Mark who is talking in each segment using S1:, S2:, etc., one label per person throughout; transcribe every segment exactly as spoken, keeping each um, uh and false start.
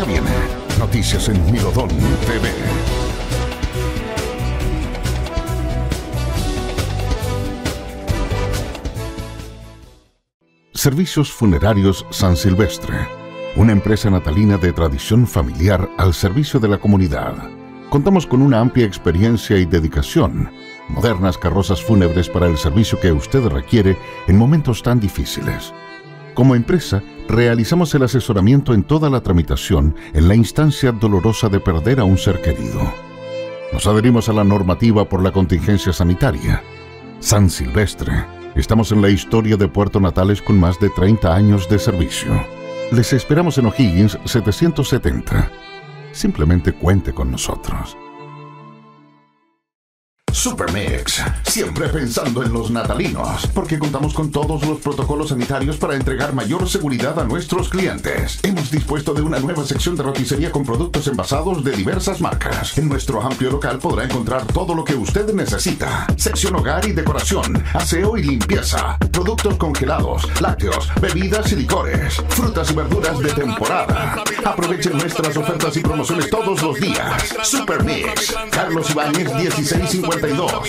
S1: Ya viene Noticias en Milodón T V. Servicios Funerarios San Silvestre, una empresa natalina de tradición familiar al servicio de la comunidad. Contamos con una amplia experiencia y dedicación, modernas carrozas fúnebres para el servicio que usted requiere en momentos tan difíciles. Como empresa, realizamos el asesoramiento en toda la tramitación en la instancia dolorosa de perder a un ser querido. Nos adherimos a la normativa por la contingencia sanitaria. San Silvestre. Estamos en la historia de Puerto Natales con más de treinta años de servicio. Les esperamos en O'Higgins setecientos setenta. Simplemente cuente con nosotros. Supermix, siempre pensando en los natalinos, porque contamos con todos los protocolos sanitarios para entregar mayor seguridad a nuestros clientes. Hemos dispuesto de una nueva sección de roticería con productos envasados de diversas marcas. En nuestro amplio local podrá encontrar todo lo que usted necesita. Sección hogar y decoración, aseo y limpieza, productos congelados, lácteos, bebidas y licores, frutas y verduras de temporada. Aprovechen nuestras ofertas y promociones todos los días. Supermix, Carlos Ibáñez dieciséis cincuenta y dos.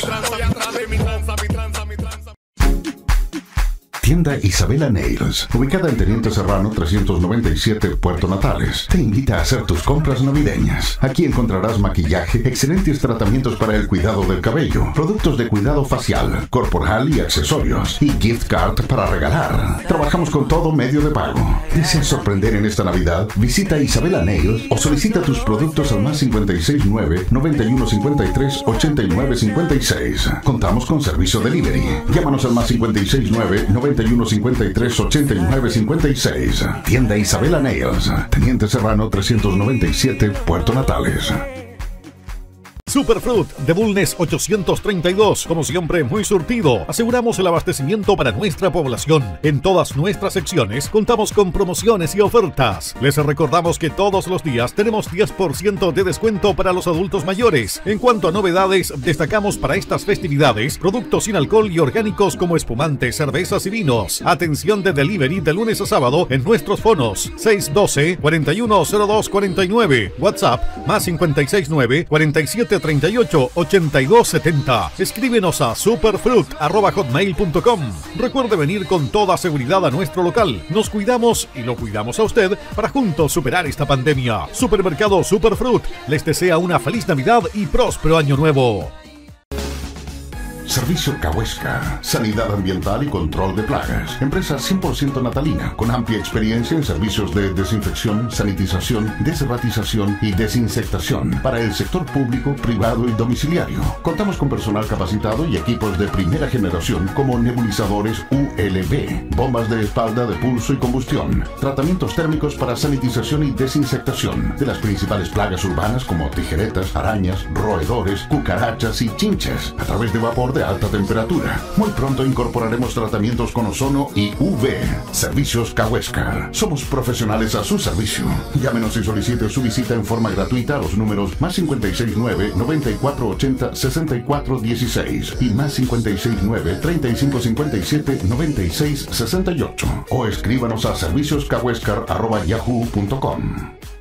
S1: Tienda Isabela Nails, ubicada en Teniente Serrano trescientos noventa y siete, Puerto Natales, te invita a hacer tus compras navideñas. Aquí encontrarás maquillaje, excelentes tratamientos para el cuidado del cabello, productos de cuidado facial, corporal y accesorios, y gift card para regalar. Trabajamos con todo medio de pago. ¿Deseas sorprender en esta Navidad? Visita Isabela Nails o solicita tus productos al más cincuenta y seis nueve, noventa y uno cincuenta y tres, ochenta y nueve cincuenta y seis. Contamos con servicio delivery. Llámanos al más cincuenta y seis nueve, noventa y uno cincuenta y tres, ochenta y nueve cincuenta y seis. Tienda Isabela Nails, Teniente Serrano trescientos noventa y siete, Puerto Natales.
S2: Superfruit de Bulnes ochocientos treinta y dos, como siempre muy surtido. Aseguramos el abastecimiento para nuestra población. En todas nuestras secciones contamos con promociones y ofertas. Les recordamos que todos los días tenemos diez por ciento de descuento para los adultos mayores. En cuanto a novedades, destacamos para estas festividades productos sin alcohol y orgánicos como espumantes, cervezas y vinos. Atención de delivery de lunes a sábado en nuestros fonos seis uno dos, cuatro uno cero dos cuatro nueve, WhatsApp más cincuenta y seis nueve, cuarenta y siete treinta y ocho, ochenta y dos setenta. Escríbenos a superfruit arroba hotmail punto com. Recuerde venir con toda seguridad a nuestro local. Nos cuidamos y lo cuidamos a usted para juntos superar esta pandemia. Supermercado Superfruit les desea una feliz Navidad y próspero año nuevo.
S1: Servicio Cahuéscar, sanidad ambiental y control de plagas. Empresa cien por ciento natalina, con amplia experiencia en servicios de desinfección, sanitización, desratización y desinsectación para el sector público, privado y domiciliario. Contamos con personal capacitado y equipos de primera generación como nebulizadores U L V, bombas de espalda de pulso y combustión, tratamientos térmicos para sanitización y desinsectación de las principales plagas urbanas como tijeretas, arañas, roedores, cucarachas y chinches, a través de vapor de alta temperatura. Muy pronto incorporaremos tratamientos con ozono y U V. Servicios Cahuéscar. Somos profesionales a su servicio. Llámenos y solicite su visita en forma gratuita a los números más cincuenta y seis nueve, noventa y cuatro ochenta, sesenta y cuatro dieciséis y más cincuenta y seis nueve, treinta y cinco cincuenta y siete, noventa y seis sesenta y ocho o escríbanos a servicios cahuéscar arroba yahoo punto com.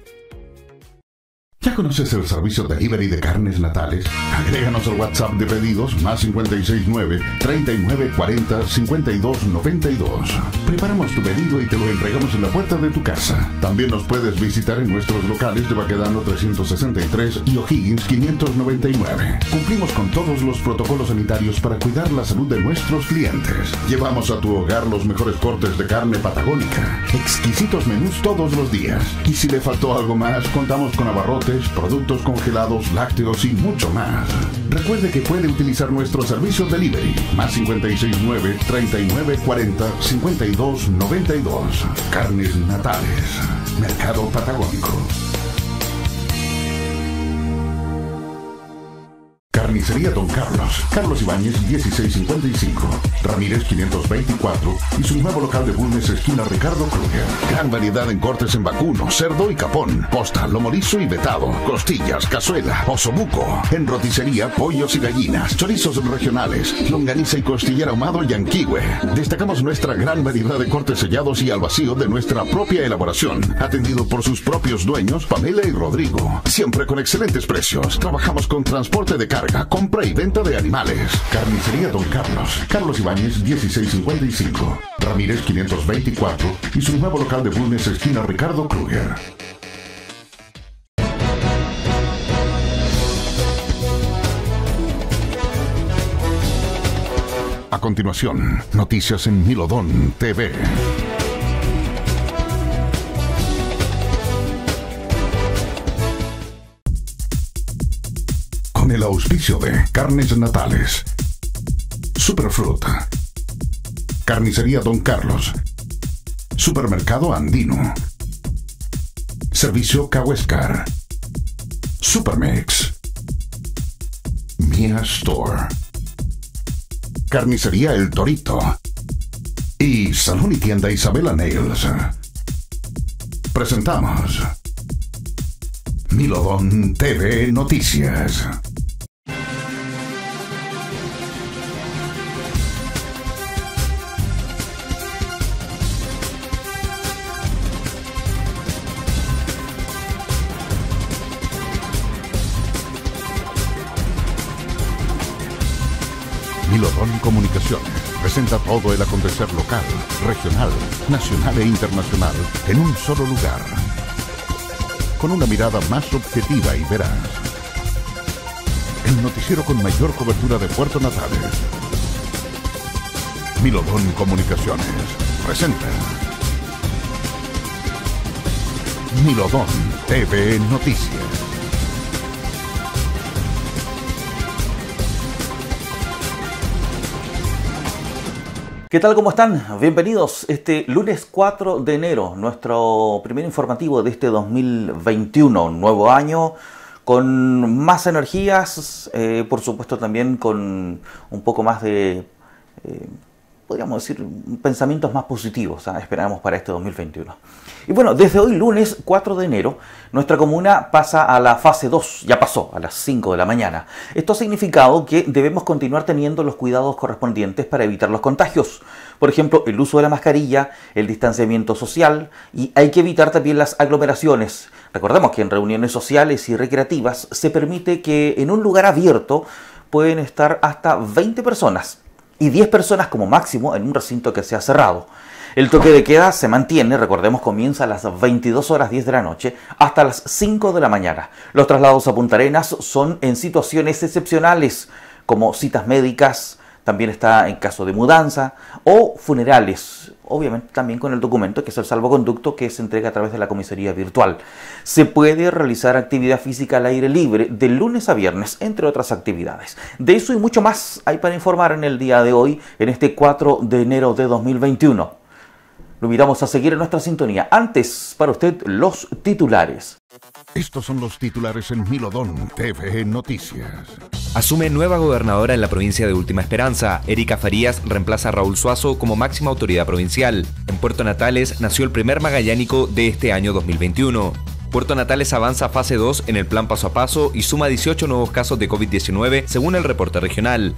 S1: ¿Ya conoces el servicio delivery de carnes natales? Agréganos al WhatsApp de pedidos más cincuenta y seis nueve, treinta y nueve cuarenta, cincuenta y dos noventa y dos. Preparamos tu pedido y te lo entregamos en la puerta de tu casa. También nos puedes visitar en nuestros locales de Baquedano trescientos sesenta y tres y O'Higgins quinientos noventa y nueve. Cumplimos con todos los protocolos sanitarios para cuidar la salud de nuestros clientes. Llevamos a tu hogar los mejores cortes de carne patagónica, exquisitos menús todos los días. Y si le faltó algo más, contamos con abarrotes, productos congelados, lácteos y mucho más. Recuerde que puede utilizar nuestro servicio delivery más cincuenta y seis nueve, treinta y nueve cuarenta, cincuenta y dos noventa y dos. Carnes Natales, Mercado Patagónico. Carnicería Don Carlos, Carlos Ibáñez dieciséis cincuenta y cinco, Ramírez quinientos veinticuatro y su nuevo local de Bulnes, esquina Ricardo Kruger. Gran variedad en cortes en vacuno, cerdo y capón, posta, lomo liso y vetado, costillas, cazuela, osobuco, en roticería, pollos y gallinas, chorizos regionales, longaniza y costillera ahumado y anquihue. Destacamos nuestra gran variedad de cortes sellados y al vacío de nuestra propia elaboración, atendido por sus propios dueños, Pamela y Rodrigo, siempre con excelentes precios. Trabajamos con transporte de carga, compra y venta de animales. Carnicería Don Carlos, Carlos Ibáñez dieciséis cincuenta y cinco, Ramírez quinientos veinticuatro y su nuevo local de Bulnes, esquina Ricardo Kruger. A continuación, noticias en Milodón T V. Con el auspicio de Carnes Natales, Superfruit, Carnicería Don Carlos, Supermercado Andino, Servicio Cahuéscar, Supermix, Mia Store, Carnicería El Torito y Salón y Tienda Isabela Nails. Presentamos Milodón T V Noticias. Milodón Comunicaciones presenta todo el acontecer local, regional, nacional e internacional en un solo lugar, con una mirada más objetiva y veraz. El noticiero con mayor cobertura de Puerto Natales. Milodón Comunicaciones presenta Milodón T V Noticias.
S3: ¿Qué tal? ¿Cómo están? Bienvenidos este lunes cuatro de enero, nuestro primer informativo de este dos mil veintiuno, un nuevo año con más energías, eh, por supuesto también con un poco más de, eh, podríamos decir, pensamientos más positivos, ¿eh? Esperamos para este dos mil veintiuno. Y bueno, desde hoy lunes cuatro de enero, nuestra comuna pasa a la fase dos, ya pasó, a las cinco de la mañana. Esto ha significado que debemos continuar teniendo los cuidados correspondientes para evitar los contagios. Por ejemplo, el uso de la mascarilla, el distanciamiento social y hay que evitar también las aglomeraciones. Recordemos que en reuniones sociales y recreativas se permite que en un lugar abierto pueden estar hasta veinte personas y diez personas como máximo en un recinto que sea cerrado. El toque de queda se mantiene, recordemos, comienza a las veintidós horas diez de la noche hasta las cinco de la mañana. Los traslados a Punta Arenas son en situaciones excepcionales, como citas médicas, también está en caso de mudanza o funerales, obviamente también con el documento que es el salvoconducto que se entrega a través de la comisaría virtual. Se puede realizar actividad física al aire libre de lunes a viernes, entre otras actividades. De eso y mucho más hay para informar en el día de hoy, en este cuatro de enero de dos mil veintiuno. Lo invitamos a seguir en nuestra sintonía. Antes, para usted, los titulares.
S1: Estos son los titulares en Milodón T V Noticias.
S4: Asume nueva gobernadora en la provincia de Última Esperanza. Erika Farías reemplaza a Raúl Suazo como máxima autoridad provincial. En Puerto Natales nació el primer magallánico de este año dos mil veintiuno. Puerto Natales avanza a fase dos en el plan paso a paso y suma dieciocho nuevos casos de COVID diecinueve según el reporte regional.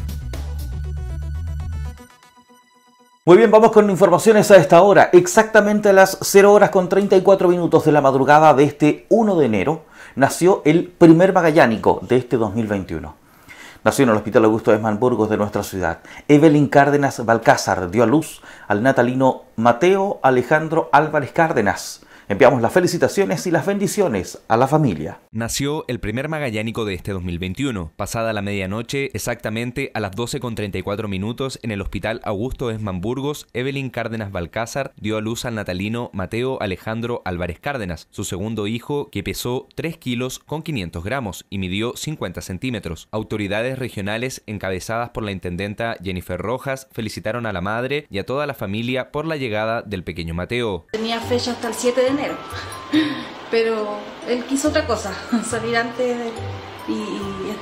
S3: Muy bien, vamos con informaciones a esta hora. Exactamente a las cero horas con treinta y cuatro minutos de la madrugada de este uno de enero, nació el primer magallánico de este dos mil veintiuno. Nació en el Hospital Augusto Esman Burgos de nuestra ciudad. Evelyn Cárdenas Balcázar dio a luz al natalino Mateo Alejandro Álvarez Cárdenas. Enviamos las felicitaciones y las bendiciones a la familia.
S4: Nació el primer magallánico de este dos mil veintiuno. Pasada la medianoche, exactamente a las doce con treinta y cuatro minutos, en el Hospital Augusto Esman Burgos, Evelyn Cárdenas Balcázar dio a luz al natalino Mateo Alejandro Álvarez Cárdenas, su segundo hijo, que pesó tres kilos con quinientos gramos y midió cincuenta centímetros. Autoridades regionales encabezadas por la intendenta Jennifer Rojas felicitaron a la madre y a toda la familia por la llegada del pequeño Mateo.
S5: Tenía fecha hasta el siete de enero, pero él quiso otra cosa, salir antes de, y, y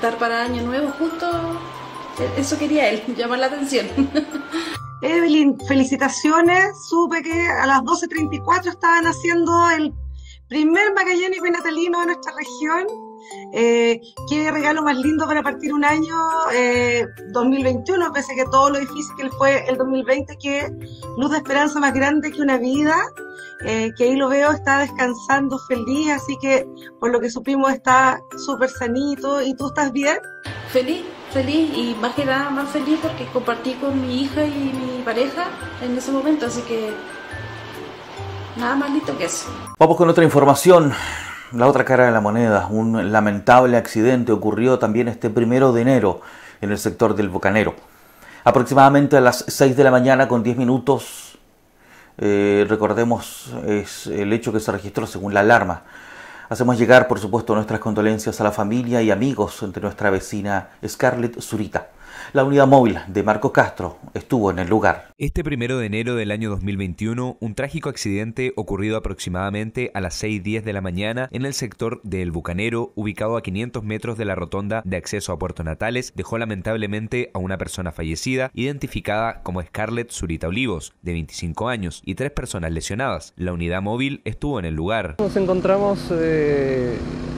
S5: estar para Año Nuevo, justo eso quería él, llamar la atención.
S6: Evelyn, felicitaciones. Supe que a las doce treinta y cuatro estaban haciendo el primer magallánico y natalino de nuestra región. Eh, qué regalo más lindo para partir un año eh, dos mil veintiuno, pese a que todo lo difícil que fue el dos mil veinte, que luz de esperanza más grande que una vida, eh, que ahí lo veo, está descansando feliz, así que por lo que supimos está súper sanito. ¿Y tú estás bien?
S5: Feliz, feliz y más que nada más feliz porque compartí con mi hija y mi pareja en ese momento, así que nada más lindo que eso.
S3: Vamos con otra información. La otra cara de la moneda, un lamentable accidente ocurrió también este primero de enero en el sector del Bucanero. Aproximadamente a las seis de la mañana con diez minutos, eh, recordemos, es el hecho que se registró según la alarma. Hacemos llegar, por supuesto, nuestras condolencias a la familia y amigos de nuestra vecina Scarlett Zurita. La unidad móvil de Marcos Castro estuvo en el lugar.
S4: Este primero de enero del año dos mil veintiuno, un trágico accidente ocurrido aproximadamente a las seis diez de la mañana en el sector de El Bucanero, ubicado a quinientos metros de la rotonda de acceso a Puerto Natales, dejó lamentablemente a una persona fallecida, identificada como Scarlett Zurita Olivos, de veinticinco años, y tres personas lesionadas. La unidad móvil estuvo en el lugar.
S7: Nos encontramos eh,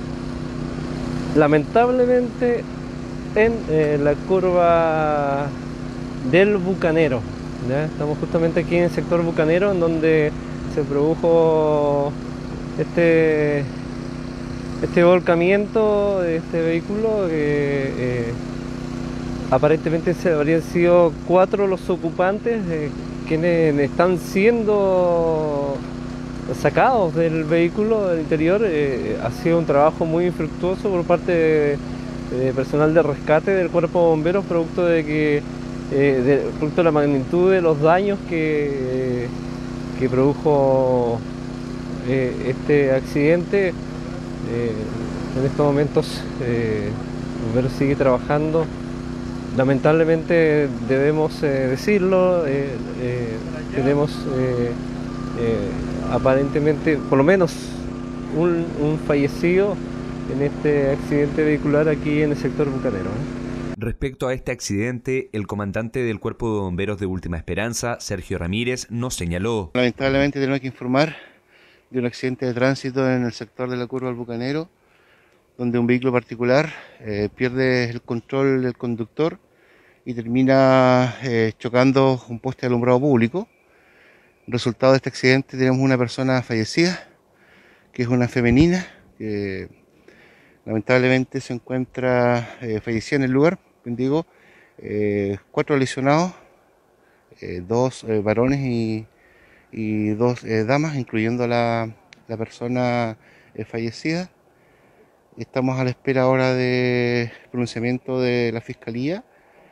S7: lamentablemente en eh, la curva del Bucanero, ¿ya? Estamos justamente aquí en el sector Bucanero, en donde se produjo este, este volcamiento de este vehículo, que eh, aparentemente se habrían sido cuatro los ocupantes, eh, quienes están siendo sacados del vehículo del interior. Eh, ha sido un trabajo muy infructuoso por parte de Eh, personal de rescate del cuerpo de bomberos, producto de que eh, de, producto de la magnitud de los daños que, eh, que produjo eh, este accidente. Eh, en estos momentos eh, el bombero sigue trabajando. Lamentablemente debemos eh, decirlo, eh, eh, tenemos eh, eh, aparentemente por lo menos un, un fallecido en este accidente vehicular aquí en el sector Bucanero. ¿eh?
S4: Respecto a este accidente, el comandante del Cuerpo de Bomberos de Última Esperanza, Sergio Ramírez, nos señaló.
S8: Lamentablemente tenemos que informar de un accidente de tránsito en el sector de la curva del Bucanero, donde un vehículo particular eh, pierde el control del conductor y termina eh, chocando un poste de alumbrado público. Resultado de este accidente tenemos una persona fallecida, que es una femenina, que lamentablemente se encuentra eh, fallecida en el lugar. Digo, eh, cuatro lesionados, eh, dos eh, varones y, y dos eh, damas, incluyendo a la, la persona eh, fallecida. Estamos a la espera ahora del pronunciamiento de la Fiscalía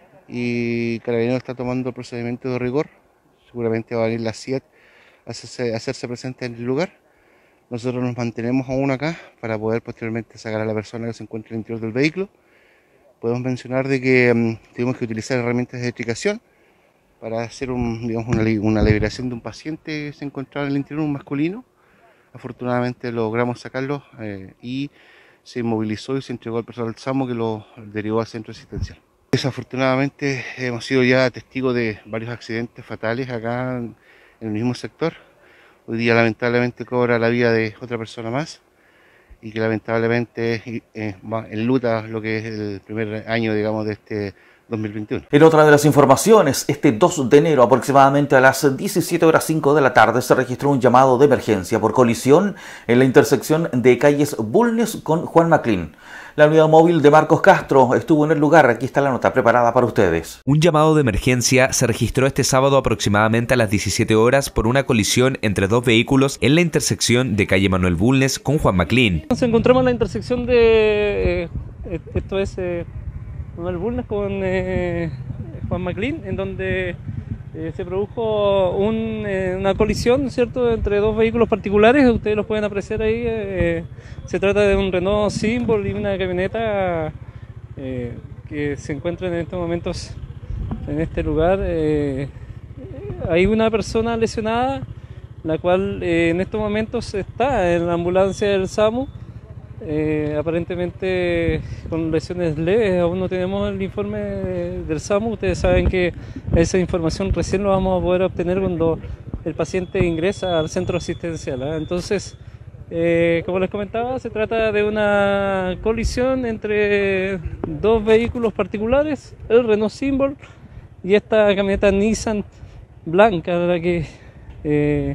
S8: y Carabineros está tomando el procedimiento de rigor. Seguramente va a venir la C I E T a hacerse, a hacerse presente en el lugar. Nosotros nos mantenemos aún acá para poder posteriormente sacar a la persona que se encuentra en el interior del vehículo. Podemos mencionar de que um, tuvimos que utilizar herramientas de electrificación para hacer un, digamos, una, una liberación de un paciente que se encontraba en el interior, un masculino. Afortunadamente logramos sacarlo eh, y se inmovilizó y se entregó al personal del SAMU, que lo derivó al centro asistencial. Desafortunadamente hemos sido ya testigos de varios accidentes fatales acá en el mismo sector. Hoy día lamentablemente cobra la vida de otra persona más y que lamentablemente eh, enluta lo que es el primer año, digamos, de este dos mil veintiuno.
S3: En otra de las informaciones, este dos de enero aproximadamente a las diecisiete horas cinco de la tarde se registró un llamado de emergencia por colisión en la intersección de calles Bulnes con Juan Maclín. La unidad móvil de Marcos Castro estuvo en el lugar. Aquí está la nota preparada para ustedes.
S4: Un llamado de emergencia se registró este sábado aproximadamente a las diecisiete horas por una colisión entre dos vehículos en la intersección de calle Manuel Bulnes con Juan Maclín.
S7: Nos encontramos en la intersección de, eh, esto es eh, Manuel Bulnes con eh, Juan Maclín, en donde eh, se produjo un, eh, una colisión, ¿cierto?, entre dos vehículos particulares. Ustedes los pueden apreciar ahí. Eh, se trata de un Renault Symbol y una camioneta eh, que se encuentran en estos momentos en este lugar. Eh, hay una persona lesionada, la cual eh, en estos momentos está en la ambulancia del SAMU. eh, aparentemente con lesiones leves. Aún no tenemos el informe del SAMU. Ustedes saben que esa información recién lo vamos a poder obtener cuando el paciente ingresa al centro asistencial, ¿eh? Entonces, eh, como les comentaba, se trata de una colisión entre dos vehículos particulares, el Renault Symbol y esta camioneta Nissan blanca, la que eh,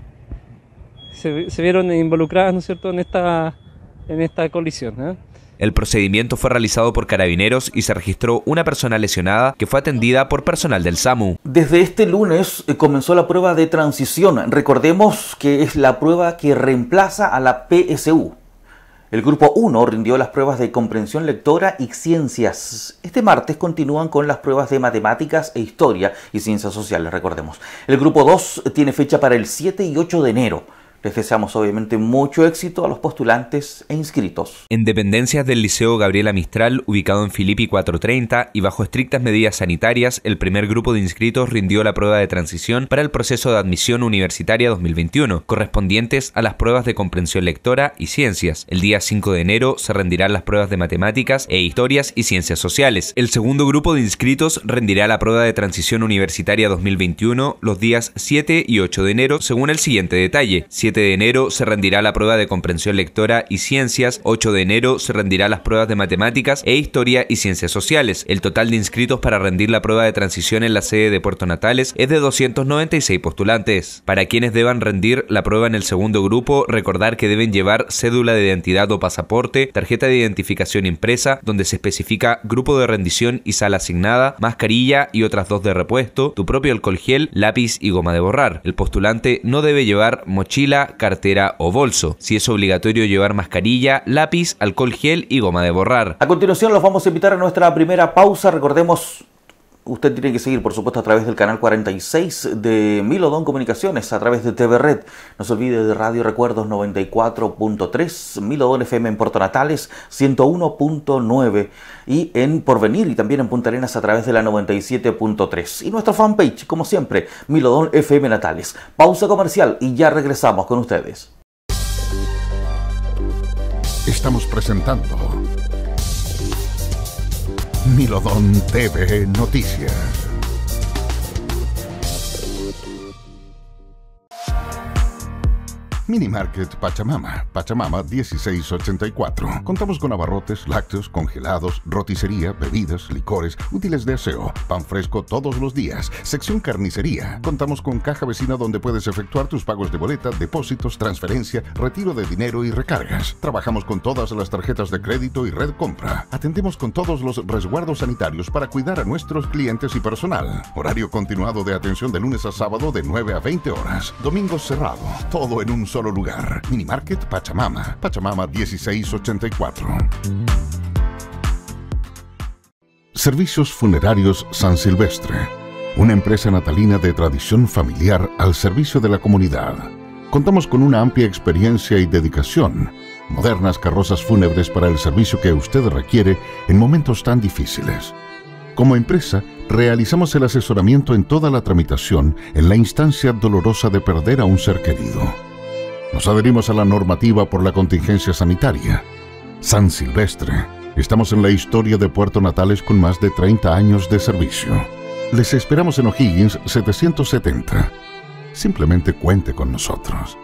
S7: se, se vieron involucradas, ¿no es cierto?, en esta, en esta colisión, ¿eh?
S4: El procedimiento fue realizado por carabineros y se registró una persona lesionada que fue atendida por personal del SAMU.
S3: Desde este lunes eh, comenzó la prueba de transición. Recordemos que es la prueba que reemplaza a la P S U. El grupo uno rindió las pruebas de comprensión lectora y ciencias. Este martes continúan con las pruebas de matemáticas e historia y ciencias sociales, recordemos. El grupo dos tiene fecha para el siete y ocho de enero. Les deseamos obviamente mucho éxito a los postulantes e inscritos.
S4: En dependencias del Liceo Gabriela Mistral, ubicado en Filippi cuatrocientos treinta y bajo estrictas medidas sanitarias, el primer grupo de inscritos rindió la prueba de transición para el proceso de admisión universitaria dos mil veintiuno, correspondientes a las pruebas de comprensión lectora y ciencias. El día cinco de enero se rendirán las pruebas de matemáticas e historias y ciencias sociales. El segundo grupo de inscritos rendirá la prueba de transición universitaria dos mil veintiuno los días siete y ocho de enero, según el siguiente detalle. siete de enero se rendirá la prueba de comprensión lectora y ciencias, ocho de enero se rendirá las pruebas de matemáticas e historia y ciencias sociales. El total de inscritos para rendir la prueba de transición en la sede de Puerto Natales es de doscientos noventa y seis postulantes. Para quienes deban rendir la prueba en el segundo grupo, recordar que deben llevar cédula de identidad o pasaporte, tarjeta de identificación impresa, donde se especifica grupo de rendición y sala asignada, mascarilla y otras dos de repuesto, tu propio alcohol gel, lápiz y goma de borrar. El postulante no debe llevar mochila, cartera o bolso. Si es obligatorio llevar mascarilla, lápiz, alcohol gel y goma de borrar.
S3: A continuación los vamos a invitar a nuestra primera pausa. Recordemos, usted tiene que seguir por supuesto a través del canal cuarenta y seis de Milodon Comunicaciones, a través de T V Red. No se olvide de Radio Recuerdos noventa y cuatro punto tres, Milodon F M en Puerto Natales ciento uno punto nueve y en Porvenir y también en Punta Arenas a través de la noventa y siete punto tres. Y nuestra fanpage, como siempre, Milodon F M Natales. Pausa comercial y ya regresamos con ustedes.
S1: Estamos presentando Milodon T V Noticias. Mini Market Pachamama, Pachamama dieciséis ochenta y cuatro. Contamos con abarrotes, lácteos, congelados, roticería, bebidas, licores, útiles de aseo, pan fresco todos los días, sección carnicería. Contamos con caja vecina donde puedes efectuar tus pagos de boleta, depósitos, transferencia, retiro de dinero y recargas. Trabajamos con todas las tarjetas de crédito y red compra. Atendemos con todos los resguardos sanitarios para cuidar a nuestros clientes y personal. Horario continuado de atención de lunes a sábado de nueve a veinte horas. Domingo cerrado. Todo en un solo lugar. Mini Market Pachamama. Pachamama dieciséis ochenta y cuatro. Servicios Funerarios San Silvestre. Una empresa natalina de tradición familiar al servicio de la comunidad. Contamos con una amplia experiencia y dedicación. Modernas carrozas fúnebres para el servicio que usted requiere en momentos tan difíciles. Como empresa, realizamos el asesoramiento en toda la tramitación en la instancia dolorosa de perder a un ser querido. Nos adherimos a la normativa por la contingencia sanitaria. San Silvestre. Estamos en la historia de Puerto Natales con más de treinta años de servicio. Les esperamos en O'Higgins setecientos setenta. Simplemente cuente con nosotros.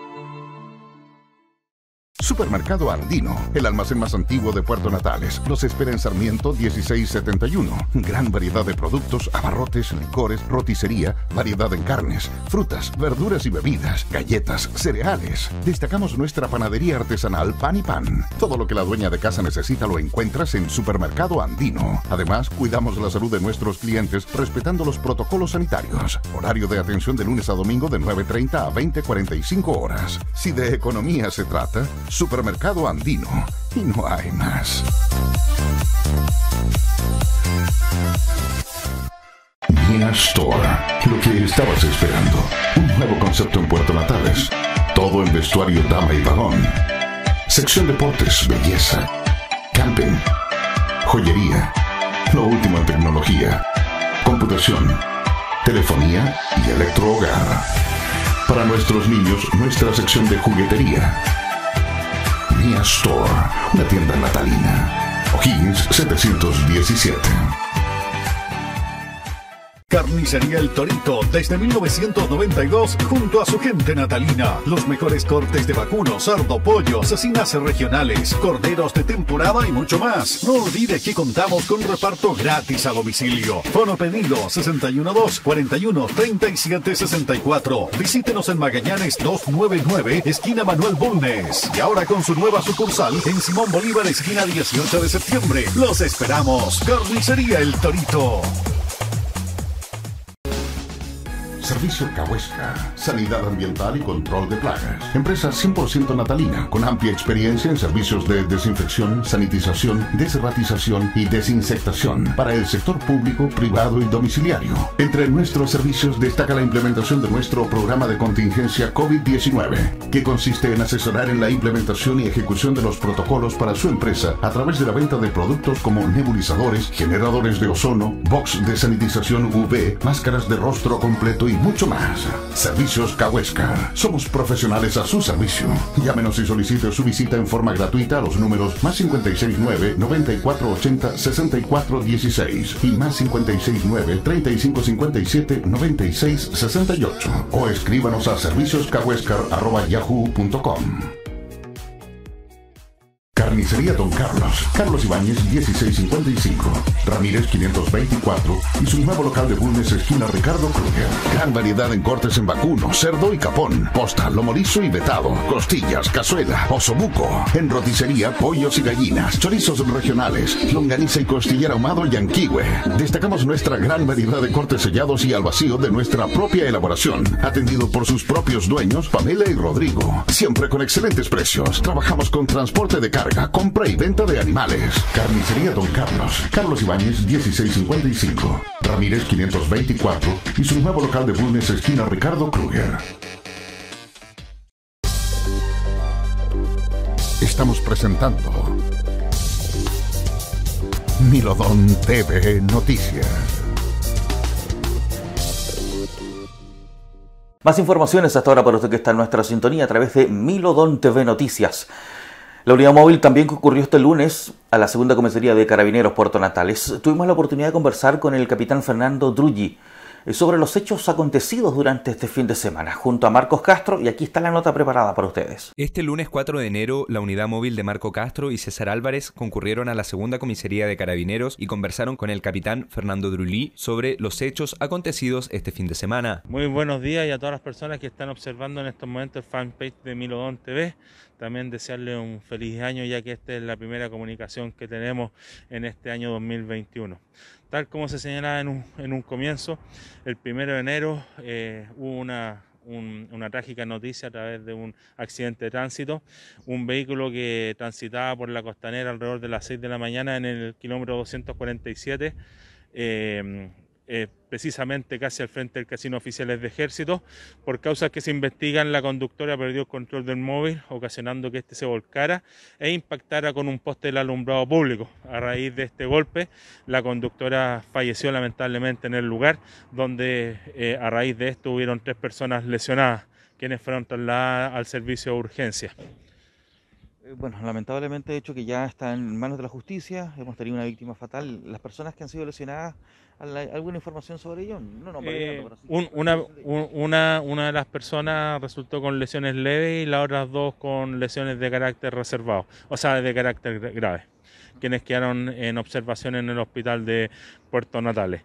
S1: Supermercado Andino, el almacén más antiguo de Puerto Natales. Los espera en Sarmiento dieciséis setenta y uno. Gran variedad de productos, abarrotes, licores, roticería, variedad en carnes, frutas, verduras y bebidas, galletas, cereales. Destacamos nuestra panadería artesanal Pan y Pan. Todo lo que la dueña de casa necesita lo encuentras en Supermercado Andino. Además, cuidamos la salud de nuestros clientes respetando los protocolos sanitarios. Horario de atención de lunes a domingo de nueve treinta a veinte cuarenta y cinco horas. Si de economía se trata, Supermercado Andino, y no hay más. Mia Store, lo que estabas esperando. Un nuevo concepto en Puerto Natales. Todo en vestuario dama y varón. Sección deportes, belleza, camping, joyería, lo último en tecnología, computación, telefonía y electrohogar. Para nuestros niños, nuestra sección de juguetería. Mia Store, una tienda natalina. O'Higgins setecientos diecisiete.
S2: Carnicería El Torito, desde mil novecientos noventa y dos, junto a su gente natalina. Los mejores cortes de vacuno, cerdo, pollo, cecinas regionales, corderos de temporada y mucho más. No olvide que contamos con reparto gratis a domicilio. Fono pedido sesenta y uno dos, cuarenta y uno, treinta y siete sesenta y cuatro. Visítenos en Magallanes doscientos noventa y nueve, esquina Manuel Bulnes. Y ahora con su nueva sucursal en Simón Bolívar, esquina dieciocho de septiembre. Los esperamos. Carnicería El Torito.
S1: Servicio Cahuesca, sanidad ambiental y control de plagas. Empresa cien por ciento natalina, con amplia experiencia en servicios de desinfección, sanitización, desratización y desinsectación para el sector público, privado y domiciliario. Entre nuestros servicios destaca la implementación de nuestro programa de contingencia COVID diecinueve, que consiste en asesorar en la implementación y ejecución de los protocolos para su empresa a través de la venta de productos como nebulizadores, generadores de ozono, box de sanitización U V, máscaras de rostro completo y mucho más. Servicios Cahuesca. Somos profesionales a su servicio. Llámenos y solicite su visita en forma gratuita a los números más cincuenta y seis nueve, noventa y cuatro ochenta, sesenta y cuatro dieciséis y más cincuenta y seis nueve, treinta y cinco cincuenta y siete, noventa y seis sesenta y ocho o escríbanos a servicioscahuescar arroba yahoo punto com. Carnicería Don Carlos, Carlos Ibáñez dieciséis cincuenta y cinco, Ramírez quinientos veinticuatro y su nuevo local de Bulnes, esquina Ricardo Kruger. Gran variedad en cortes en vacuno, cerdo y capón, posta, lomo liso y vetado, costillas, cazuela, osobuco, en roticería, pollos y gallinas, chorizos regionales, longaniza y costillera ahumado y anquihue. Destacamos nuestra gran variedad de cortes sellados y al vacío de nuestra propia elaboración, atendido por sus propios dueños, Pamela y Rodrigo. Siempre con excelentes precios. Trabajamos con transporte de carga, compra y venta de animales. Carnicería Don Carlos, Carlos Ibáñez dieciséis cincuenta y cinco, Ramírez quinientos veinticuatro y su nuevo local de Bulnes, esquina Ricardo Kruger. Estamos presentando Milodón T V Noticias.
S3: Más informaciones hasta ahora para usted que está en nuestra sintonía a través de Milodón T V Noticias. La unidad móvil también concurrió este lunes a la segunda comisaría de Carabineros Puerto Natales. Tuvimos la oportunidad de conversar con el capitán Fernando Drulli sobre los hechos acontecidos durante este fin de semana, junto a Marcos Castro, y aquí está la nota preparada para ustedes.
S4: Este lunes cuatro de enero, la unidad móvil de Marco Castro y César Álvarez concurrieron a la segunda comisaría de Carabineros y conversaron con el capitán Fernando Drulli sobre los hechos acontecidos este fin de semana.
S9: Muy buenos días y a todas las personas que están observando en estos momentos el fanpage de Milodón T V. También desearle un feliz año, ya que esta es la primera comunicación que tenemos en este año dos mil veintiuno. Tal como se señalaba en un, en un comienzo, el primero de enero eh, hubo una, un, una trágica noticia a través de un accidente de tránsito. Un vehículo que transitaba por la costanera alrededor de las seis de la mañana en el kilómetro doscientos cuarenta y siete, eh, eh, precisamente casi al frente del Casino Oficiales de Ejército. Por causas que se investigan, la conductora perdió el control del móvil, ocasionando que este se volcara e impactara con un poste del alumbrado público. A raíz de este golpe, la conductora falleció lamentablemente en el lugar, donde eh, a raíz de esto hubieron tres personas lesionadas, quienes fueron trasladadas al servicio de urgencia.
S3: Bueno, lamentablemente, de hecho, que ya está en manos de la justicia, hemos tenido una víctima fatal. Las personas que han sido lesionadas, ¿alguna información sobre ello? No, no,
S9: eh, un, una, un, una, una de las personas resultó con lesiones leves y las otras dos con lesiones de carácter reservado, o sea, de carácter grave, quienes quedaron en observación en el hospital de Puerto Natales.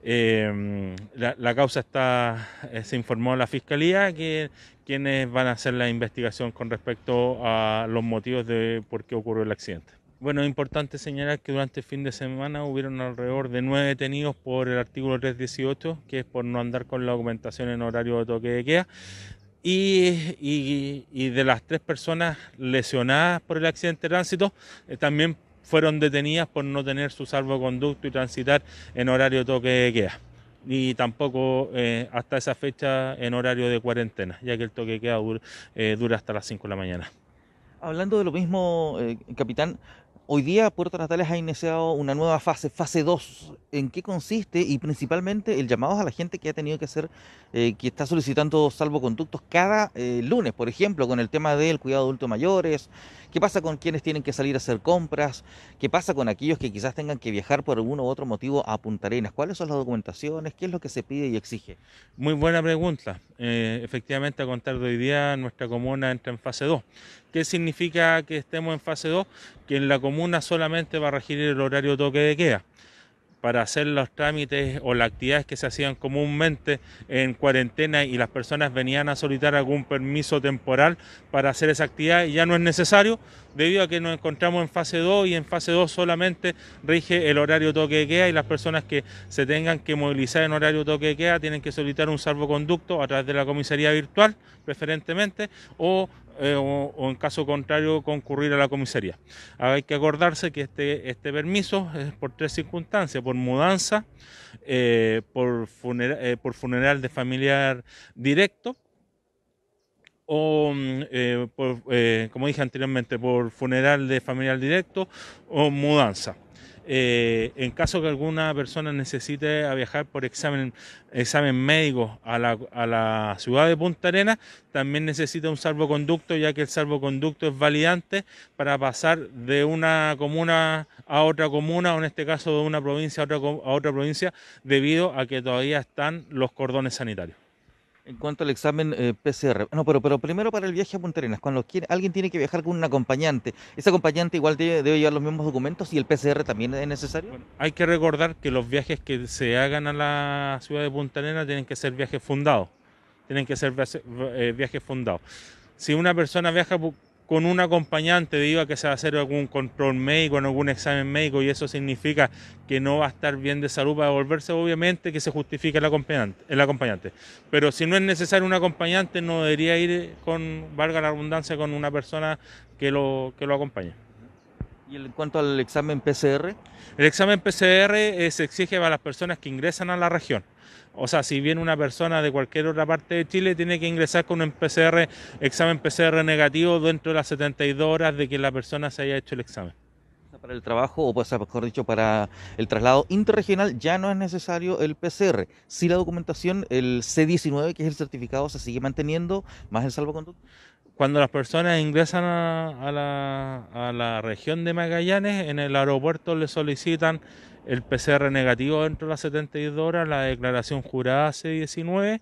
S9: Eh, la, la causa está, eh, se informó a la Fiscalía que quienes van a hacer la investigación con respecto a los motivos de por qué ocurrió el accidente. Bueno, es importante señalar que durante el fin de semana hubieron alrededor de nueve detenidos por el artículo trescientos dieciocho, que es por no andar con la documentación en horario de toque de queda, y, y, y de las tres personas lesionadas por el accidente de tránsito, eh, también fueron detenidas por no tener su salvoconducto y transitar en horario de toque de queda, y tampoco eh, hasta esa fecha en horario de cuarentena, ya que el toque de queda dura, eh, dura hasta las cinco de la mañana.
S3: Hablando de lo mismo, eh, capitán, Hoy día Puerto Natales ha iniciado una nueva fase, fase dos. ¿En qué consiste? Y principalmente el llamado a la gente que ha tenido que hacer, eh, que está solicitando salvoconductos cada eh, lunes, por ejemplo, con el tema del cuidado de adultos mayores. ¿Qué pasa con quienes tienen que salir a hacer compras? ¿Qué pasa con aquellos que quizás tengan que viajar por alguno u otro motivo a Punta Arenas? ¿Cuáles son las documentaciones? ¿Qué es lo que se pide y exige?
S9: Muy buena pregunta. Eh, efectivamente, a contar de hoy día, nuestra comuna entra en fase dos. ¿Qué significa que estemos en fase dos? Que en la comuna solamente va a regir el horario toque de queda. Para hacer los trámites o las actividades que se hacían comúnmente en cuarentena y las personas venían a solicitar algún permiso temporal para hacer esa actividad, ya no es necesario, debido a que nos encontramos en fase dos y en fase dos solamente rige el horario toque de queda y las personas que se tengan que movilizar en horario toque de queda tienen que solicitar un salvoconducto a través de la comisaría virtual, preferentemente, o Eh, o, o en caso contrario concurrir a la comisaría. Hay que acordarse que este, este permiso es por tres circunstancias: por mudanza, eh, por, funera, eh, por funeral de familiar directo o, eh, por, eh, como dije anteriormente, por funeral de familiar directo o mudanza. Eh, en caso que alguna persona necesite viajar por examen, examen médico a la, a la ciudad de Punta Arenas, también necesita un salvoconducto, ya que el salvoconducto es validante para pasar de una comuna a otra comuna, o en este caso de una provincia a otra, a otra provincia, debido a que todavía están los cordones sanitarios.
S3: En cuanto al examen eh, P C R, no, pero, pero primero para el viaje a Punta Arenas, cuando quiere, alguien tiene que viajar con un acompañante, ¿ese acompañante igual debe, debe llevar los mismos documentos y el P C R también es necesario?
S9: Bueno, hay que recordar que los viajes que se hagan a la ciudad de Punta Arenas tienen que ser viajes fundados, tienen que ser eh, viajes fundados. Si una persona viaja con un acompañante debido a que se va a hacer algún control médico, en algún examen médico, y eso significa que no va a estar bien de salud para devolverse, obviamente que se justifique el acompañante, el acompañante. Pero si no es necesario un acompañante, no debería ir con, valga la redundancia, con una persona que lo, que lo acompañe.
S3: ¿Y en cuanto al examen P C R?
S9: El examen P C R eh, se exige para las personas que ingresan a la región. O sea, si viene una persona de cualquier otra parte de Chile, tiene que ingresar con un P C R, examen P C R negativo dentro de las setenta y dos horas de que la persona se haya hecho el examen.
S3: Para el trabajo, o pues, mejor dicho, para el traslado interregional, ya no es necesario el P C R. Si la documentación, el C diecinueve, que es el certificado, se sigue manteniendo, más el salvoconducto.
S9: Cuando las personas ingresan a, a, la, a la región de Magallanes, en el aeropuerto le solicitan el P C R negativo dentro de las setenta y dos horas, la declaración jurada C diecinueve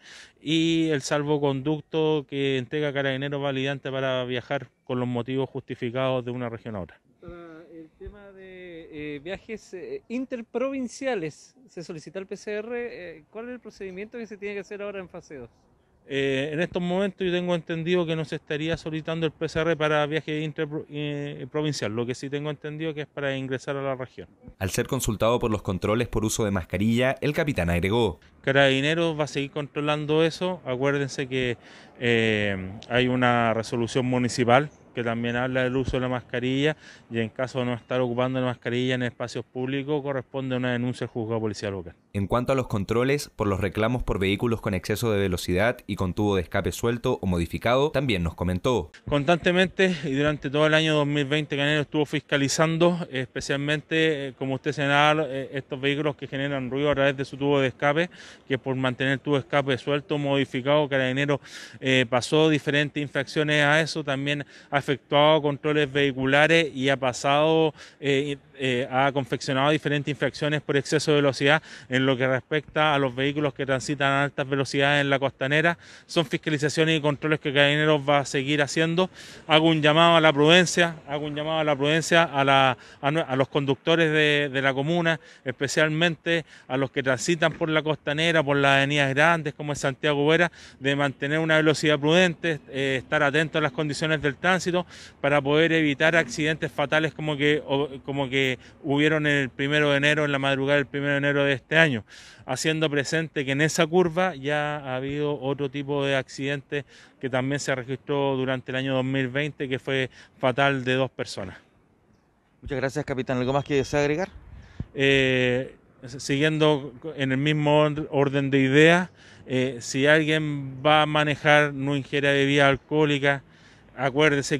S9: y el salvoconducto que entrega Carabineros validante para viajar con los motivos justificados de una región a otra.
S7: El tema de eh, viajes eh, interprovinciales, se solicita el P C R, eh, ¿cuál es el procedimiento que se tiene que hacer ahora en fase dos?
S9: Eh, en estos momentos yo tengo entendido que no se estaría solicitando el P C R para viaje interprovincial, lo que sí tengo entendido que es para ingresar a la región.
S4: Al ser consultado por los controles por uso de mascarilla, el capitán agregó:
S9: Carabineros va a seguir controlando eso. Acuérdense que eh, hay una resolución municipal que también habla del uso de la mascarilla, y en caso de no estar ocupando la mascarilla en espacios públicos corresponde a una denuncia al juzgado policial local.
S4: En cuanto a los controles por los reclamos por vehículos con exceso de velocidad y con tubo de escape suelto o modificado, también nos comentó:
S9: constantemente y durante todo el año dos mil veinte Carabineros estuvo fiscalizando, especialmente, eh, como usted señalaba, eh, estos vehículos que generan ruido a través de su tubo de escape, que por mantener el tubo de escape suelto o modificado, Carabineros eh, pasó diferentes infracciones a eso, también ha efectuado controles vehiculares y ha pasado, eh, eh, ha confeccionado diferentes infracciones por exceso de velocidad en lo que respecta a los vehículos que transitan a altas velocidades en la costanera. Son fiscalizaciones y controles que Carabineros va a seguir haciendo. Hago un llamado a la prudencia, hago un llamado a la prudencia a, la, a, a los conductores de, de la comuna, especialmente a los que transitan por la costanera, por las avenidas grandes como es Santiago Vera, de mantener una velocidad prudente, eh, estar atentos a las condiciones del tránsito para poder evitar accidentes fatales como que, como que hubieron el primero de enero, en la madrugada del primero de enero de este año, haciendo presente que en esa curva ya ha habido otro tipo de accidente que también se registró durante el año dos mil veinte, que fue fatal, de dos personas.
S3: Muchas gracias, capitán. ¿Algo más que desea agregar?
S9: Eh, siguiendo en el mismo orden de ideas, eh, si alguien va a manejar, no ingiera bebida alcohólica. Acuérdese que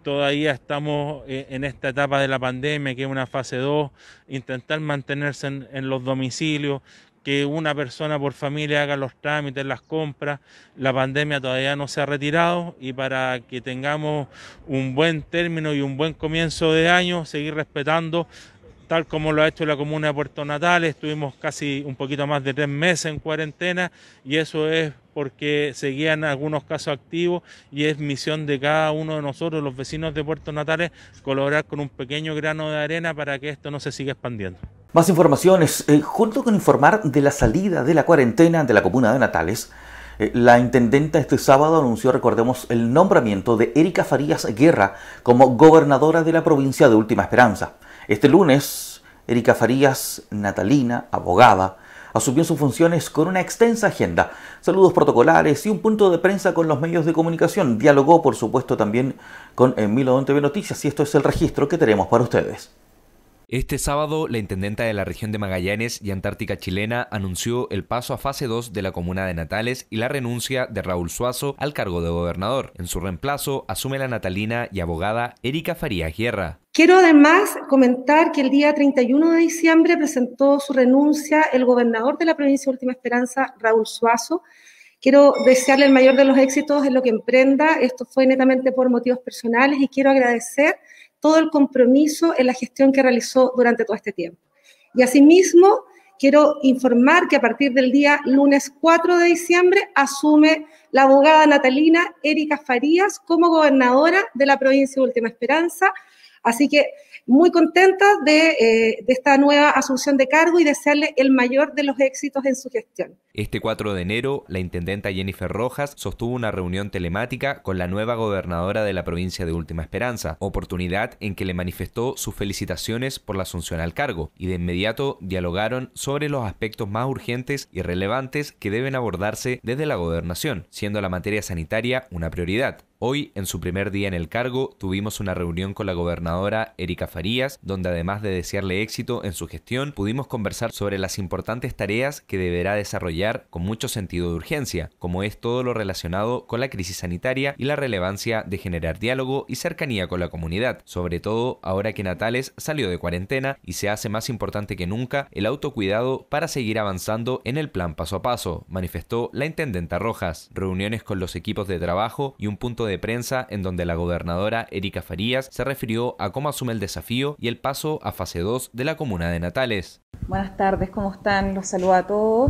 S9: todavía estamos en esta etapa de la pandemia, que es una fase dos, intentar mantenerse en, en los domicilios, que una persona por familia haga los trámites, las compras. La pandemia todavía no se ha retirado y para que tengamos un buen término y un buen comienzo de año, seguir respetando, tal como lo ha hecho la comuna de Puerto Natales. Estuvimos casi un poquito más de tres meses en cuarentena y eso es porque seguían algunos casos activos y es misión de cada uno de nosotros, los vecinos de Puerto Natales, colaborar con un pequeño grano de arena para que esto no se siga expandiendo.
S3: Más informaciones, eh, junto con informar de la salida de la cuarentena de la comuna de Natales, eh, la intendenta este sábado anunció, recordemos, el nombramiento de Erika Farías Guerra como gobernadora de la provincia de Última Esperanza. Este lunes, Erika Farías, natalina, abogada, asumió sus funciones con una extensa agenda, saludos protocolares y un punto de prensa con los medios de comunicación. Dialogó, por supuesto, también con Milodón T V Noticias y esto es el registro que tenemos para ustedes.
S4: Este sábado, la intendenta de la región de Magallanes y Antártica chilena anunció el paso a fase dos de la comuna de Natales y la renuncia de Raúl Suazo al cargo de gobernador. En su reemplazo, asume la natalina y abogada Erika Farías Guerra.
S6: Quiero además comentar que el día treinta y uno de diciembre presentó su renuncia el gobernador de la provincia de Última Esperanza, Raúl Suazo. Quiero desearle el mayor de los éxitos en lo que emprenda. Esto fue netamente por motivos personales y quiero agradecer todo el compromiso en la gestión que realizó durante todo este tiempo. Y asimismo, quiero informar que a partir del día lunes cuatro de diciembre asume la abogada natalina Erika Farías como gobernadora de la provincia de Última Esperanza. Así que muy contenta de, eh, de esta nueva asunción de cargo y desearle el mayor de los éxitos en su gestión.
S4: Este cuatro de enero, la intendenta Jennifer Rojas sostuvo una reunión telemática con la nueva gobernadora de la provincia de Última Esperanza, oportunidad en que le manifestó sus felicitaciones por la asunción al cargo, y de inmediato dialogaron sobre los aspectos más urgentes y relevantes que deben abordarse desde la gobernación, siendo la materia sanitaria una prioridad. Hoy, en su primer día en el cargo, tuvimos una reunión con la gobernadora Erika Farías, donde además de desearle éxito en su gestión, pudimos conversar sobre las importantes tareas que deberá desarrollar con mucho sentido de urgencia, como es todo lo relacionado con la crisis sanitaria y la relevancia de generar diálogo y cercanía con la comunidad, sobre todo ahora que Natales salió de cuarentena y se hace más importante que nunca el autocuidado para seguir avanzando en el plan paso a paso, manifestó la intendenta Rojas. Reuniones con los equipos de trabajo y un punto de prensa en donde la gobernadora Erika Farías se refirió a cómo asume el desafío y el paso a fase dos de la comuna de Natales.
S10: Buenas tardes, ¿cómo están? Los saludo a todos.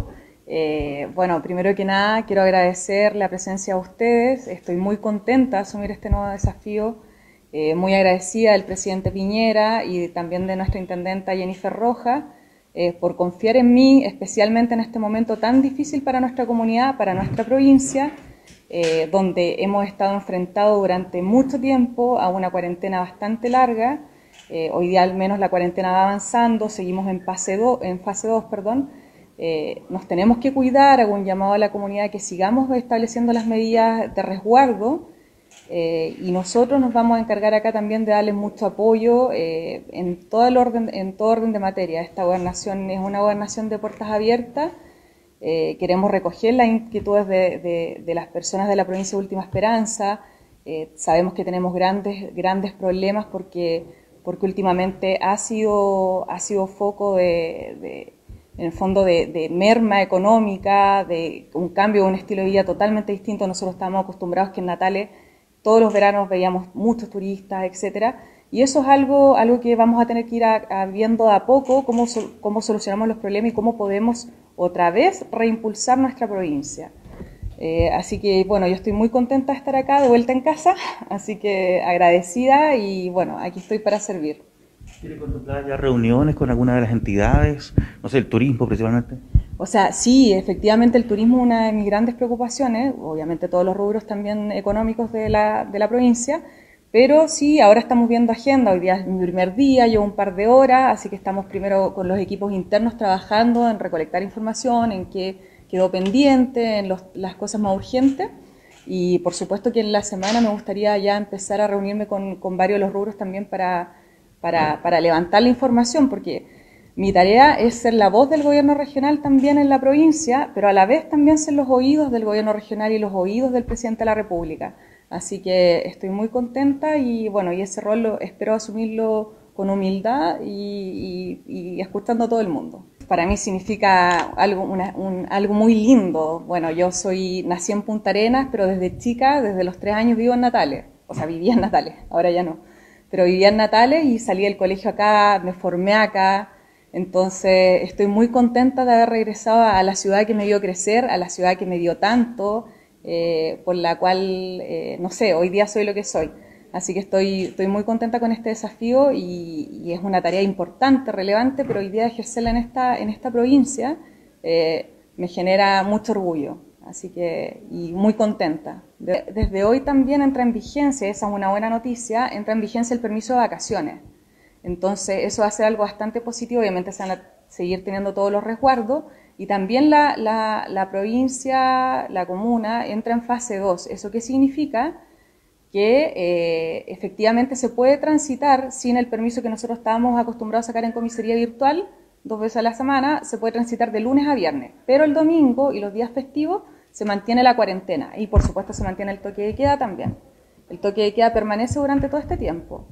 S10: Eh, bueno, primero que nada quiero agradecer la presencia de ustedes. Estoy muy contenta de asumir este nuevo desafío, eh, muy agradecida del presidente Piñera y también de nuestra intendenta Jennifer Rojas eh, por confiar en mí, especialmente en este momento tan difícil para nuestra comunidad, para nuestra provincia, Eh, donde hemos estado enfrentados durante mucho tiempo a una cuarentena bastante larga. Eh, hoy día al menos la cuarentena va avanzando, seguimos en fase dos, en fase dos, perdón. Eh, nos tenemos que cuidar, hago un llamado a la comunidad que sigamos estableciendo las medidas de resguardo eh, y nosotros nos vamos a encargar acá también de darles mucho apoyo eh, en, todo el orden, en todo orden de materia. Esta gobernación es una gobernación de puertas abiertas. Eh, queremos recoger las inquietudes de, de, de las personas de la provincia de Última Esperanza. Eh, sabemos que tenemos grandes, grandes problemas porque, porque últimamente ha sido, ha sido foco de, de, en el fondo de, de merma económica, de un cambio de un estilo de vida totalmente distinto. Nosotros estábamos acostumbrados que en Natales todos los veranos veíamos muchos turistas, etcétera. Y eso es algo, algo que vamos a tener que ir a, a viendo a poco, cómo, cómo solucionamos los problemas y cómo podemos otra vez reimpulsar nuestra provincia. Eh, así que, bueno, yo estoy muy contenta de estar acá, de vuelta en casa, así que agradecida y, bueno, aquí estoy para servir.
S3: ¿Quiere contemplar ya reuniones con alguna de las entidades? No sé, el turismo principalmente.
S10: O sea, sí, efectivamente el turismo es una de mis grandes preocupaciones, obviamente todos los rubros también económicos de la, de la provincia. Pero sí, ahora estamos viendo agenda, hoy día es mi primer día, llevo un par de horas, así que estamos primero con los equipos internos trabajando en recolectar información, en qué quedó pendiente, en los, las cosas más urgentes. Y por supuesto que en la semana me gustaría ya empezar a reunirme con, con varios de los rubros también para, para, para levantar la información, porque mi tarea es ser la voz del gobierno regional también en la provincia, pero a la vez también ser los oídos del gobierno regional y los oídos del presidente de la República. Así que estoy muy contenta y bueno, y ese rol lo, espero asumirlo con humildad y, y, y escuchando a todo el mundo. Para mí significa algo, una, un, algo muy lindo. Bueno, yo soy, nací en Punta Arenas, pero desde chica, desde los tres años vivo en Natales. O sea, vivía en Natales, ahora ya no. Pero vivía en Natales y salí del colegio acá, me formé acá. Entonces estoy muy contenta de haber regresado a la ciudad que me vio crecer, a la ciudad que me dio tanto, eh, por la cual, eh, no sé, hoy día soy lo que soy. Así que estoy, estoy muy contenta con este desafío y, y es una tarea importante, relevante, pero hoy día ejercerla en esta, en esta provincia eh, me genera mucho orgullo. Así que, y muy contenta. De, desde hoy también entra en vigencia, esa es una buena noticia, entra en vigencia el permiso de vacaciones. Entonces eso va a ser algo bastante positivo, obviamente se van a seguir teniendo todos los resguardos y también la, la, la provincia, la comuna, entra en fase dos. ¿Eso qué significa? Que eh, efectivamente se puede transitar sin el permiso que nosotros estábamos acostumbrados a sacar en comisaría virtual, dos veces a la semana, se puede transitar de lunes a viernes, pero el domingo y los días festivos se mantiene la cuarentena y por supuesto se mantiene el toque de queda también. El toque de queda permanece durante todo este tiempo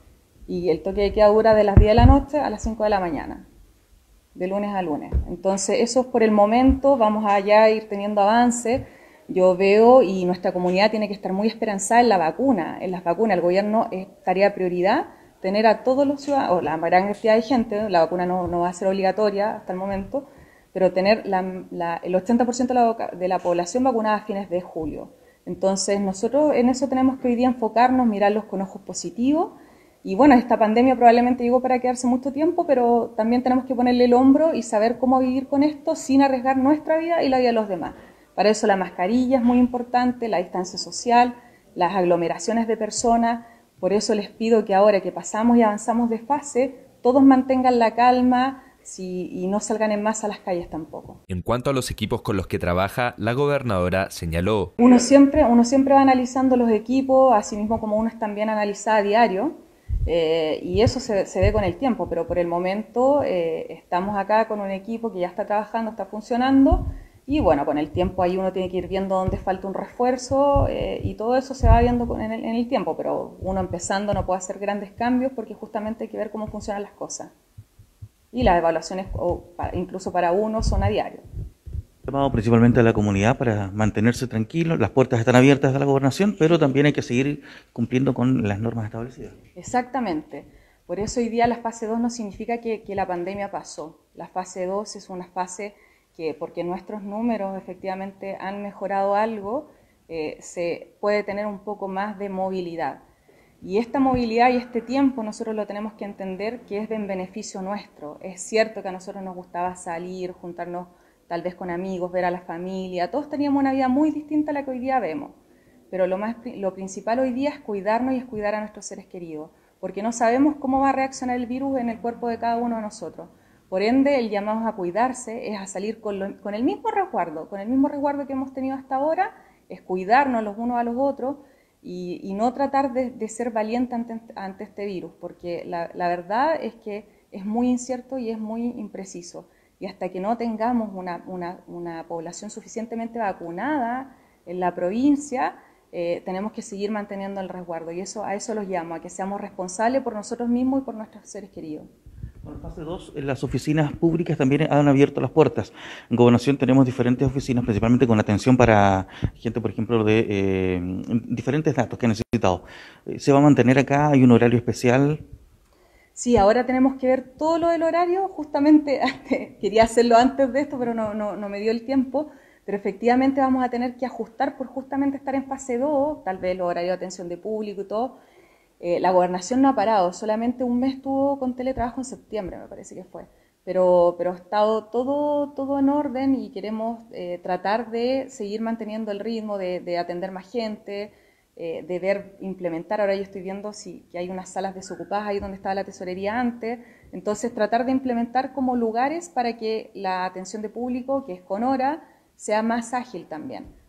S10: y el toque de queda dura de las diez de la noche a las cinco de la mañana, de lunes a lunes. Entonces eso es por el momento, vamos a ya ir teniendo avance. Yo veo y nuestra comunidad tiene que estar muy esperanzada en la vacuna, en las vacunas. El gobierno es tarea prioridad tener a todos los ciudadanos, o la gran cantidad de gente, la vacuna no, no va a ser obligatoria hasta el momento, pero tener la, la, el ochenta por ciento de la, de la población vacunada a fines de julio. Entonces nosotros en eso tenemos que hoy día enfocarnos, mirarlos con ojos positivos. Y bueno, esta pandemia probablemente llegó para quedarse mucho tiempo, pero también tenemos que ponerle el hombro y saber cómo vivir con esto sin arriesgar nuestra vida y la vida de los demás. Para eso la mascarilla es muy importante, la distancia social, las aglomeraciones de personas. Por eso les pido que ahora que pasamos y avanzamos de fase, todos mantengan la calma si, y no salgan en masa a las calles tampoco.
S4: En cuanto a los equipos con los que trabaja, la gobernadora señaló:
S10: Uno siempre, uno siempre va analizando los equipos, así mismo como uno es también analizado a diario, eh, y eso se, se ve con el tiempo, pero por el momento eh, estamos acá con un equipo que ya está trabajando, está funcionando. Y bueno, con el tiempo ahí uno tiene que ir viendo dónde falta un refuerzo eh, y todo eso se va viendo con, en, el, en el tiempo, pero uno empezando no puede hacer grandes cambios porque justamente hay que ver cómo funcionan las cosas. Y las evaluaciones, o para, incluso para uno, son a diario.
S3: Llamado principalmente a la comunidad para mantenerse tranquilos, las puertas están abiertas de la gobernación, pero también hay que seguir cumpliendo con las normas establecidas.
S10: Exactamente. Por eso hoy día la fase dos no significa que, que la pandemia pasó. La fase dos es una fase que porque nuestros números efectivamente han mejorado algo, eh, se puede tener un poco más de movilidad. Y esta movilidad y este tiempo nosotros lo tenemos que entender que es en beneficio nuestro. Es cierto que a nosotros nos gustaba salir, juntarnos tal vez con amigos, ver a la familia, todos teníamos una vida muy distinta a la que hoy día vemos. Pero lo, más, lo principal hoy día es cuidarnos y es cuidar a nuestros seres queridos, porque no sabemos cómo va a reaccionar el virus en el cuerpo de cada uno de nosotros. Por ende, el llamado a cuidarse es a salir con, lo, con el mismo resguardo, con el mismo resguardo que hemos tenido hasta ahora, es cuidarnos los unos a los otros y, y no tratar de, de ser valiente ante, ante este virus, porque la, la verdad es que es muy incierto y es muy impreciso. Y hasta que no tengamos una, una, una población suficientemente vacunada en la provincia, eh, tenemos que seguir manteniendo el resguardo. Y eso, a eso los llamo, a que seamos responsables por nosotros mismos y por nuestros seres queridos.
S3: En fase dos, las oficinas públicas también han abierto las puertas. En Gobernación tenemos diferentes oficinas, principalmente con atención para gente, por ejemplo, de eh, diferentes datos que han necesitado. ¿Se va a mantener acá? ¿Hay un horario especial?
S10: Sí, ahora tenemos que ver todo lo del horario. Justamente quería hacerlo antes de esto, pero no, no, no me dio el tiempo. Pero efectivamente vamos a tener que ajustar por justamente estar en fase dos, tal vez el horario de atención de público y todo. Eh, la gobernación no ha parado, solamente un mes estuvo con teletrabajo en septiembre, me parece que fue, pero, pero ha estado todo, todo en orden y queremos eh, tratar de seguir manteniendo el ritmo, de, de atender más gente, eh, de ver, implementar, ahora yo estoy viendo si, que hay unas salas desocupadas ahí donde estaba la tesorería antes, entonces tratar de implementar como lugares para que la atención de público, que es con hora, sea más ágil también.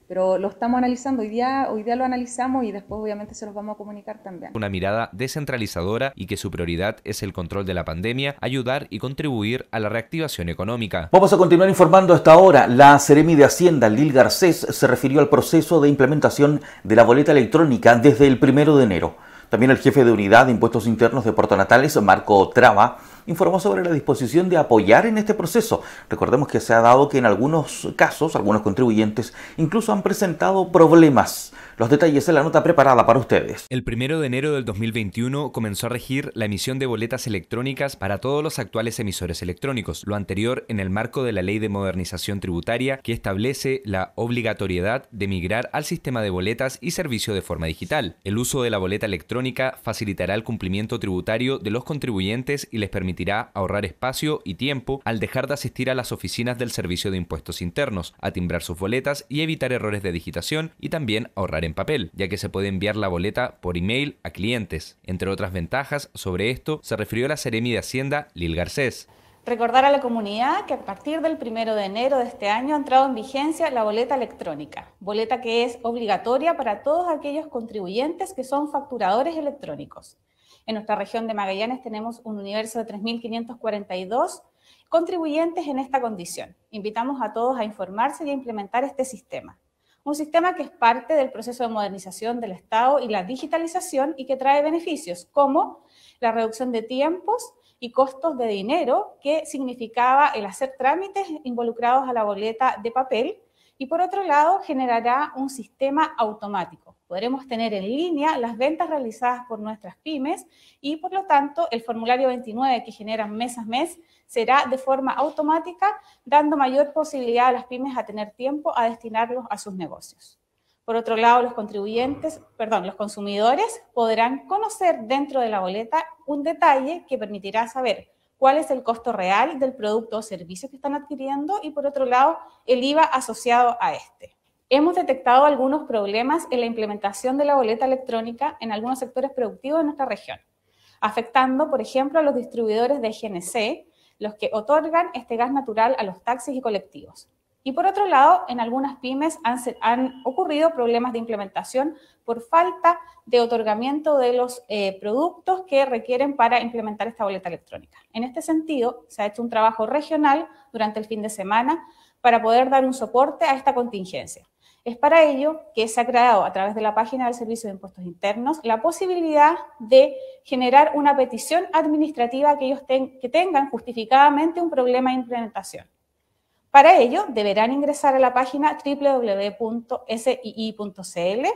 S10: Pero lo estamos analizando, hoy día, hoy día lo analizamos y después obviamente se los vamos a comunicar también.
S4: Una mirada descentralizadora y que su prioridad es el control de la pandemia, ayudar y contribuir a la reactivación económica.
S3: Vamos a continuar informando hasta ahora. La Seremi de Hacienda, Lil Garcés, se refirió al proceso de implementación de la boleta electrónica desde el primero de enero. También el jefe de Unidad de Impuestos Internos de Puerto Natales, Marco Traba, informó sobre la disposición de apoyar en este proceso. Recordemos que se ha dado que en algunos casos, algunos contribuyentes incluso han presentado problemas. Los detalles en la nota preparada para ustedes.
S4: El primero de enero del dos mil veintiuno comenzó a regir la emisión de boletas electrónicas para todos los actuales emisores electrónicos, lo anterior en el marco de la Ley de Modernización Tributaria, que establece la obligatoriedad de migrar al sistema de boletas y servicio de forma digital. El uso de la boleta electrónica facilitará el cumplimiento tributario de los contribuyentes y les permitirá ahorrar espacio y tiempo al dejar de asistir a las oficinas del Servicio de Impuestos Internos, a timbrar sus boletas y evitar errores de digitación, y también ahorrar en papel, ya que se puede enviar la boleta por email a clientes. Entre otras ventajas, sobre esto se refirió la Seremi de Hacienda, Lil Garcés.
S11: Recordar a la comunidad que a partir del primero de enero de este año ha entrado en vigencia la boleta electrónica, boleta que es obligatoria para todos aquellos contribuyentes que son facturadores electrónicos. En nuestra región de Magallanes tenemos un universo de tres mil quinientos cuarenta y dos contribuyentes en esta condición. Invitamos a todos a informarse y a implementar este sistema. Un sistema que es parte del proceso de modernización del Estado y la digitalización y que trae beneficios como la reducción de tiempos y costos de dinero que significaba el hacer trámites involucrados a la boleta de papel, y por otro lado generará un sistema automático. Podremos tener en línea las ventas realizadas por nuestras pymes y por lo tanto el formulario veintinueve que generan mes a mes será de forma automática, dando mayor posibilidad a las pymes a tener tiempo a destinarlos a sus negocios. Por otro lado, los contribuyentes, perdón, los consumidores podrán conocer dentro de la boleta un detalle que permitirá saber cuál es el costo real del producto o servicio que están adquiriendo y por otro lado el I V A asociado a este. Hemos detectado algunos problemas en la implementación de la boleta electrónica en algunos sectores productivos de nuestra región, afectando, por ejemplo, a los distribuidores de G N C, los que otorgan este gas natural a los taxis y colectivos. Y por otro lado, en algunas pymes han, han ocurrido problemas de implementación por falta de otorgamiento de los eh, productos que requieren para implementar esta boleta electrónica. En este sentido, se ha hecho un trabajo regional durante el fin de semana para poder dar un soporte a esta contingencia. Es para ello que se ha creado a través de la página del Servicio de Impuestos Internos la posibilidad de generar una petición administrativa a aquellos ten, que tengan justificadamente un problema de implementación. Para ello, deberán ingresar a la página doble u doble u doble u punto s i i punto c l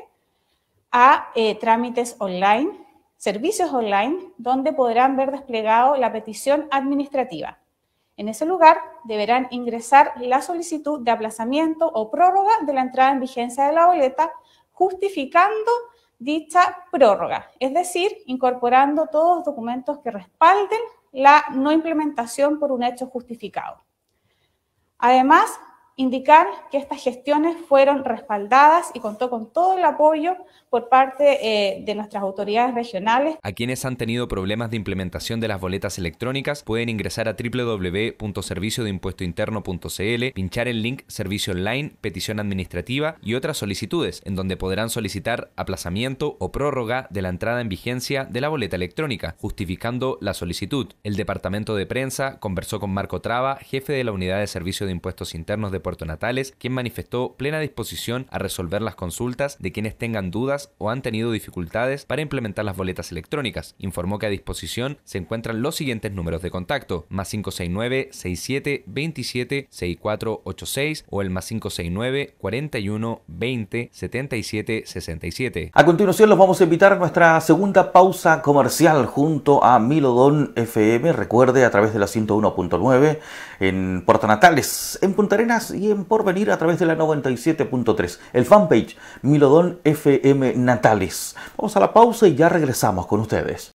S11: a eh, trámites online, servicios online, donde podrán ver desplegado la petición administrativa. En ese lugar deberán ingresar la solicitud de aplazamiento o prórroga de la entrada en vigencia de la boleta, justificando dicha prórroga, es decir, incorporando todos los documentos que respalden la no implementación por un hecho justificado. Además, indicar que estas gestiones fueron respaldadas y contó con todo el apoyo por parte eh, de nuestras autoridades regionales.
S4: A quienes han tenido problemas de implementación de las boletas electrónicas pueden ingresar a doble u doble u doble u punto servicio de impuesto interno punto c l, pinchar el link Servicio Online, Petición Administrativa y otras solicitudes, en donde podrán solicitar aplazamiento o prórroga de la entrada en vigencia de la boleta electrónica, justificando la solicitud. El Departamento de Prensa conversó con Marco Traba, jefe de la Unidad de Servicio de Impuestos Internos de Puerto Natales, quien manifestó plena disposición a resolver las consultas de quienes tengan dudas o han tenido dificultades para implementar las boletas electrónicas. Informó que a disposición se encuentran los siguientes números de contacto: más cinco seis nueve, sesenta y siete, veintisiete, sesenta y cuatro ochenta y seis o el más cinco seis nueve, cuarenta y uno, veinte, setenta y siete, sesenta y siete.
S3: A continuación los vamos a invitar a nuestra segunda pausa comercial junto a Milodón F M. Recuerde, a través de la ciento uno punto nueve en Puerto Natales, en Punta Arenas y en Porvenir a través de la noventa y siete punto tres. El fanpage Milodón F M Natales. Vamos a la pausa y ya regresamos con ustedes.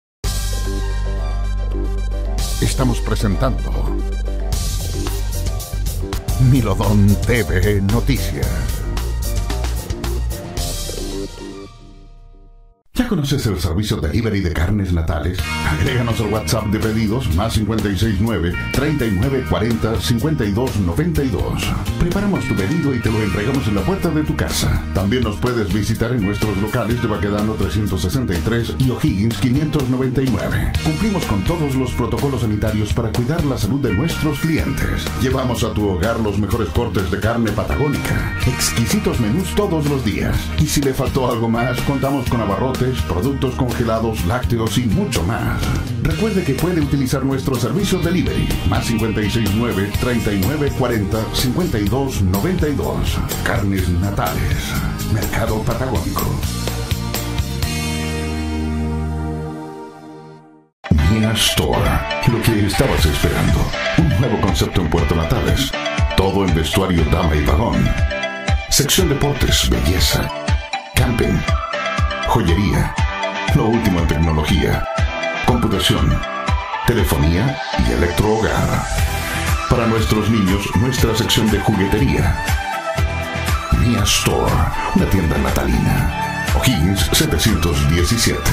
S1: Estamos presentando Milodón T V Noticias. ¿Ya conoces el servicio delivery de carnes natales? Agréganos al WhatsApp de pedidos más cinco seis nueve, treinta y nueve cuarenta, cincuenta y dos noventa y dos. Preparamos tu pedido y te lo entregamos en la puerta de tu casa. También nos puedes visitar en nuestros locales de Baquedano trescientos sesenta y tres y O'Higgins quinientos noventa y nueve. Cumplimos con todos los protocolos sanitarios para cuidar la salud de nuestros clientes. Llevamos a tu hogar los mejores cortes de carne patagónica, exquisitos menús todos los días. Y si le faltó algo más, contamos con abarrotes, productos congelados, lácteos y mucho más. Recuerde que puede utilizar nuestro servicio delivery más cinco seis nueve, treinta y nueve cuarenta, cincuenta y dos noventa y dos. Carnes Natales, Mercado Patagónico. Mia Store, lo que estabas esperando. Un nuevo concepto en Puerto Natales. Todo en vestuario dama y varón. Sección deportes, belleza, camping, joyería, lo último en tecnología, computación, telefonía y electrohogar. Para nuestros niños, nuestra sección de juguetería. Mia Store, una tienda natalina. O'Higgins setecientos diecisiete.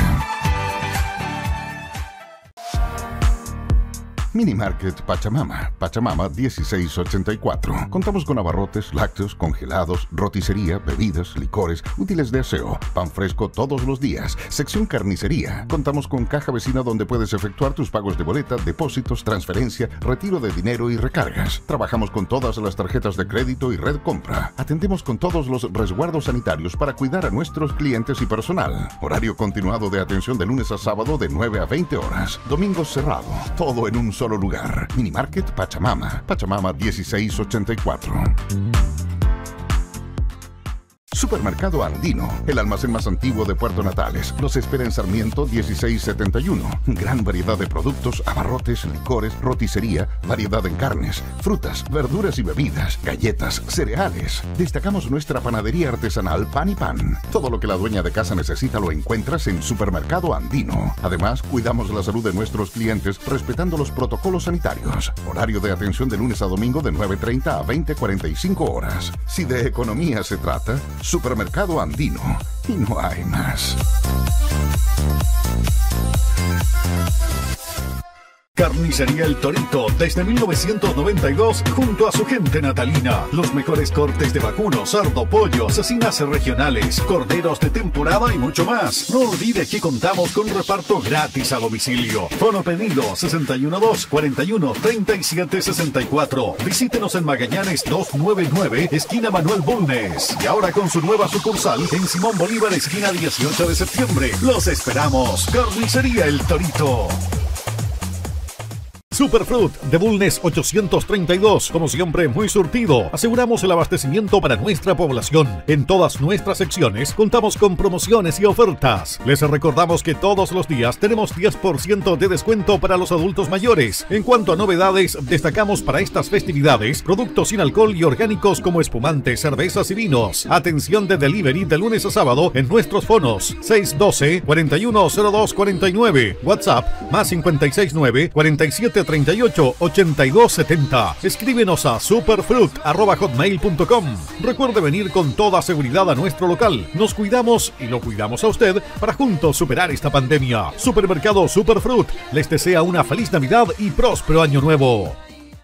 S1: Mini Market Pachamama, Pachamama dieciséis ochenta y cuatro. Contamos con abarrotes, lácteos, congelados, roticería, bebidas, licores, útiles de aseo, pan fresco todos los días, sección carnicería. Contamos con caja vecina donde puedes efectuar tus pagos de boleta, depósitos, transferencia, retiro de dinero y recargas. Trabajamos con todas las tarjetas de crédito y red compra. Atendemos con todos los resguardos sanitarios para cuidar a nuestros clientes y personal. Horario continuado de atención de lunes a sábado de nueve a veinte horas. Domingo cerrado. Todo en un solo lugar. Mini Market Pachamama, Pachamama dieciséis ochenta y cuatro. Supermercado Andino, el almacén más antiguo de Puerto Natales. Los espera en Sarmiento dieciséis setenta y uno. Gran variedad de productos, abarrotes, licores, roticería, variedad en carnes, frutas, verduras y bebidas, galletas, cereales. Destacamos nuestra panadería artesanal Pan y Pan. Todo lo que la dueña de casa necesita lo encuentras en Supermercado Andino. Además, cuidamos la salud de nuestros clientes respetando los protocolos sanitarios. Horario de atención de lunes a domingo de nueve treinta a veinte cuarenta y cinco horas. Si de economía se trata, Supermercado Andino, y no hay más.
S2: Carnicería El Torito, desde mil novecientos noventa y dos, junto a su gente natalina. Los mejores cortes de vacuno, cerdo, pollo, cecinas regionales, corderos de temporada y mucho más. No olvide que contamos con reparto gratis a domicilio. Fono pedido sesenta y uno dos, cuarenta y uno, treinta y siete sesenta y cuatro. Visítenos en Magallanes doscientos noventa y nueve, esquina Manuel Bulnes. Y ahora con su nueva sucursal en Simón Bolívar, esquina dieciocho de septiembre. ¡Los esperamos! Carnicería El Torito. Superfruit de Bulnes ochocientos treinta y dos, como siempre muy surtido. Aseguramos el abastecimiento para nuestra población. En todas nuestras secciones contamos con promociones y ofertas. Les recordamos que todos los días tenemos diez por ciento de descuento para los adultos mayores. En cuanto a novedades, destacamos para estas festividades productos sin alcohol y orgánicos como espumantes, cervezas y vinos. Atención de delivery de lunes a sábado en nuestros fonos seis uno dos, cuarenta y uno cero dos cuarenta y nueve, WhatsApp más cinco seis nueve, cuarenta y siete treinta y ocho, ochenta y dos setenta. Escríbenos a superfruit arroba hotmail punto com. Recuerde venir con toda seguridad a nuestro local. Nos cuidamos y lo cuidamos a usted para juntos superar esta pandemia. Supermercado Superfruit les desea una feliz Navidad y próspero año nuevo.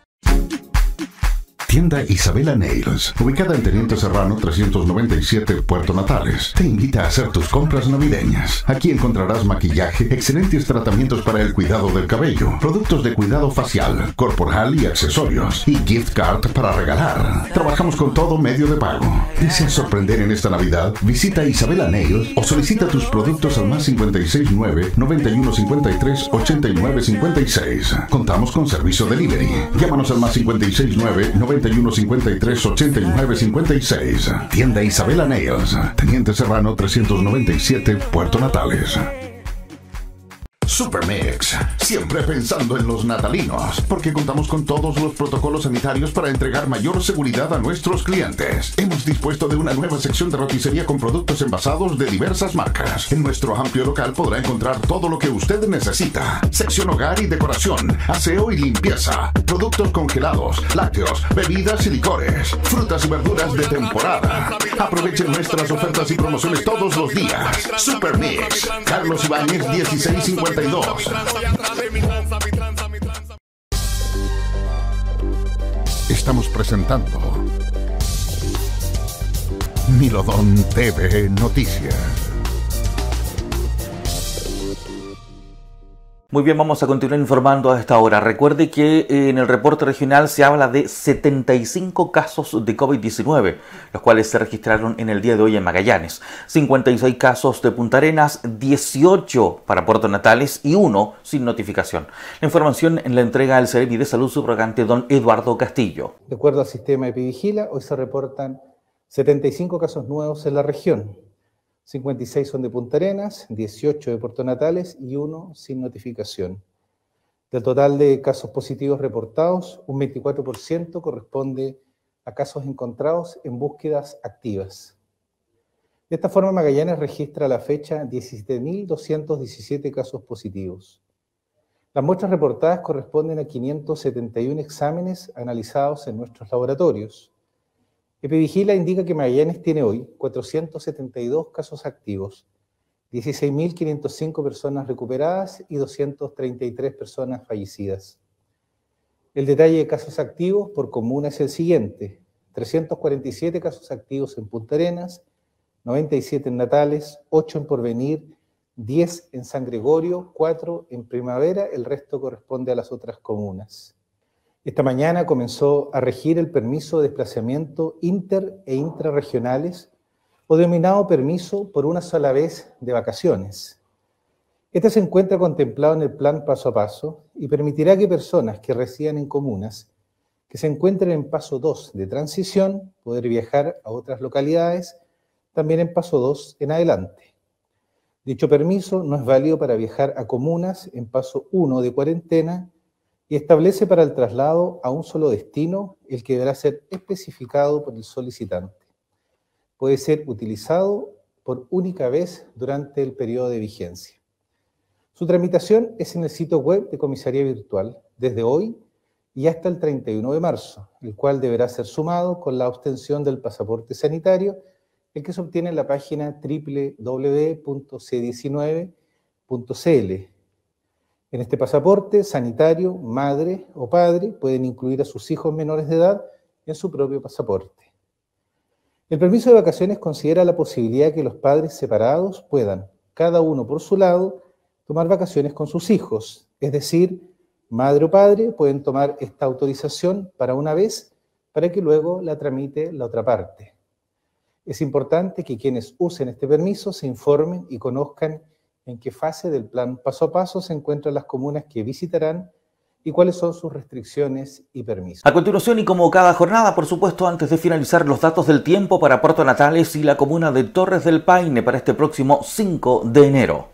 S1: Tienda Isabela Nails, ubicada en Teniente Serrano trescientos noventa y siete, Puerto Natales, te invita a hacer tus compras navideñas. Aquí encontrarás maquillaje, excelentes tratamientos para el cuidado del cabello, productos de cuidado facial, corporal y accesorios, y gift card para regalar. Trabajamos con todo medio de pago. ¿Deseas sorprender en esta Navidad? Visita Isabela Nails o solicita tus productos al más cinco seis nueve, noventa y uno cincuenta y tres, ochenta y nueve cincuenta y seis. Contamos con servicio delivery. Llámanos al más cinco seis nueve, noventa y uno cincuenta y tres, ochenta y nueve cincuenta y seis. Tienda Isabela Nails, Teniente Serrano trescientos noventa y siete, Puerto Natales. Supermix, siempre pensando en los natalinos, porque contamos con todos los protocolos sanitarios para entregar mayor seguridad a nuestros clientes. Hemos dispuesto de una nueva sección de roticería con productos envasados de diversas marcas. En nuestro amplio local podrá encontrar todo lo que usted necesita. Sección hogar y decoración, aseo y limpieza, productos congelados, lácteos, bebidas y licores, frutas y verduras de temporada. Aprovechen nuestras ofertas y promociones todos los días. Supermix, Carlos Ibáñez dieciséis cincuenta y dos. Estamos presentando Milodón T V Noticias.
S3: Muy bien, vamos a continuar informando a esta hora. Recuerde que en el reporte regional se habla de setenta y cinco casos de COVID diecinueve, los cuales se registraron en el día de hoy en Magallanes. cincuenta y seis casos de Punta Arenas, dieciocho para Puerto Natales y uno sin notificación. La información en la entrega del Seremi de Salud subrogante don Eduardo Castillo.
S12: De acuerdo al sistema Epivigila, hoy se reportan setenta y cinco casos nuevos en la región. cincuenta y seis son de Punta Arenas, dieciocho de Puerto Natales y uno sin notificación. Del total de casos positivos reportados, un veinticuatro por ciento corresponde a casos encontrados en búsquedas activas. De esta forma, Magallanes registra a la fecha diecisiete mil doscientos diecisiete casos positivos. Las muestras reportadas corresponden a quinientos setenta y uno exámenes analizados en nuestros laboratorios. Epivigila indica que Magallanes tiene hoy cuatrocientos setenta y dos casos activos, dieciséis mil quinientas cinco personas recuperadas y doscientas treinta y tres personas fallecidas. El detalle de casos activos por comuna es el siguiente: trescientos cuarenta y siete casos activos en Punta Arenas, noventa y siete en Natales, ocho en Porvenir, diez en San Gregorio, cuatro en Primavera, el resto corresponde a las otras comunas. Esta mañana comenzó a regir el permiso de desplazamiento inter e intrarregionales, o denominado permiso por una sola vez de vacaciones. Este se encuentra contemplado en el plan paso a paso y permitirá que personas que residan en comunas que se encuentren en paso dos de transición poder viajar a otras localidades también en paso dos en adelante. Dicho permiso no es válido para viajar a comunas en paso uno de cuarentena y establece para el traslado a un solo destino el que deberá ser especificado por el solicitante. Puede ser utilizado por única vez durante el periodo de vigencia. Su tramitación es en el sitio web de Comisaría Virtual desde hoy y hasta el treinta y uno de marzo, el cual deberá ser sumado con la obtención del pasaporte sanitario, el que se obtiene en la página doble u doble u doble u punto c diecinueve punto c l. En este pasaporte sanitario, madre o padre pueden incluir a sus hijos menores de edad en su propio pasaporte. El permiso de vacaciones considera la posibilidad de que los padres separados puedan, cada uno por su lado, tomar vacaciones con sus hijos, es decir, madre o padre pueden tomar esta autorización para una vez para que luego la tramite la otra parte. Es importante que quienes usen este permiso se informen y conozcan en qué fase del plan paso a paso se encuentran las comunas que visitarán y cuáles son sus restricciones y permisos.
S3: A continuación, y como cada jornada, por supuesto, antes de finalizar, los datos del tiempo para Puerto Natales y la comuna de Torres del Paine para este próximo cinco de enero.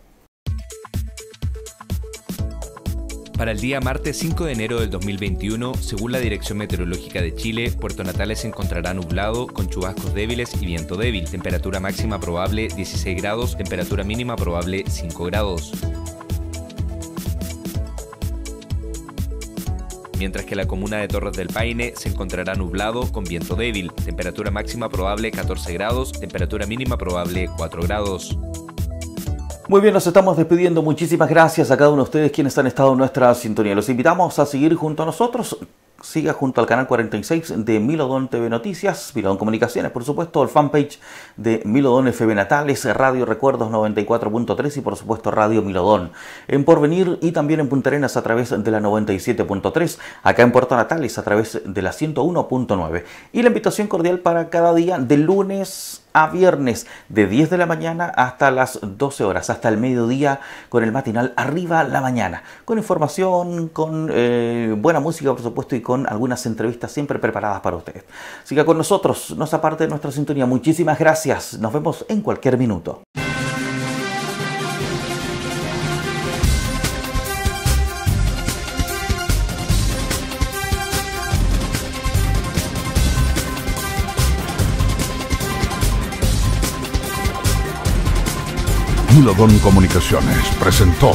S4: Para el día martes cinco de enero del dos mil veintiuno, según la Dirección Meteorológica de Chile, Puerto Natales se encontrará nublado, con chubascos débiles y viento débil. Temperatura máxima probable dieciséis grados, temperatura mínima probable cinco grados. Mientras que la comuna de Torres del Paine se encontrará nublado, con viento débil. Temperatura máxima probable catorce grados, temperatura mínima probable cuatro grados.
S3: Muy bien, nos estamos despidiendo. Muchísimas gracias a cada uno de ustedes quienes han estado en nuestra sintonía. Los invitamos a seguir junto a nosotros. Siga junto al canal cuarenta y seis de Milodón T V Noticias, Milodón Comunicaciones, por supuesto, el fanpage de Milodón F B Natales, Radio Recuerdos noventa y cuatro punto tres y por supuesto Radio Milodón. En Porvenir y también en Punta Arenas a través de la noventa y siete punto tres, acá en Puerto Natales a través de la ciento uno punto nueve. Y la invitación cordial para cada día de lunes a viernes, de diez de la mañana hasta las doce horas, hasta el mediodía, con el matinal Arriba la Mañana, con información, con eh, buena música, por supuesto, y con algunas entrevistas siempre preparadas para ustedes. Siga con nosotros, no se aparte de nuestra sintonía. Muchísimas gracias, nos vemos en cualquier minuto.
S1: Milodón Comunicaciones presentó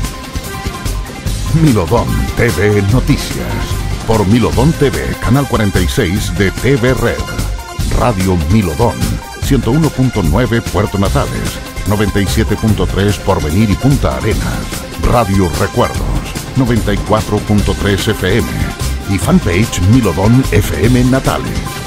S1: Milodón T V Noticias por Milodón T V, Canal cuarenta y seis de T V Red. Radio Milodón, ciento uno punto nueve Puerto Natales, noventa y siete punto tres Porvenir y Punta Arenas. Radio Recuerdos, noventa y cuatro punto tres F M y fanpage Milodón F M Natales.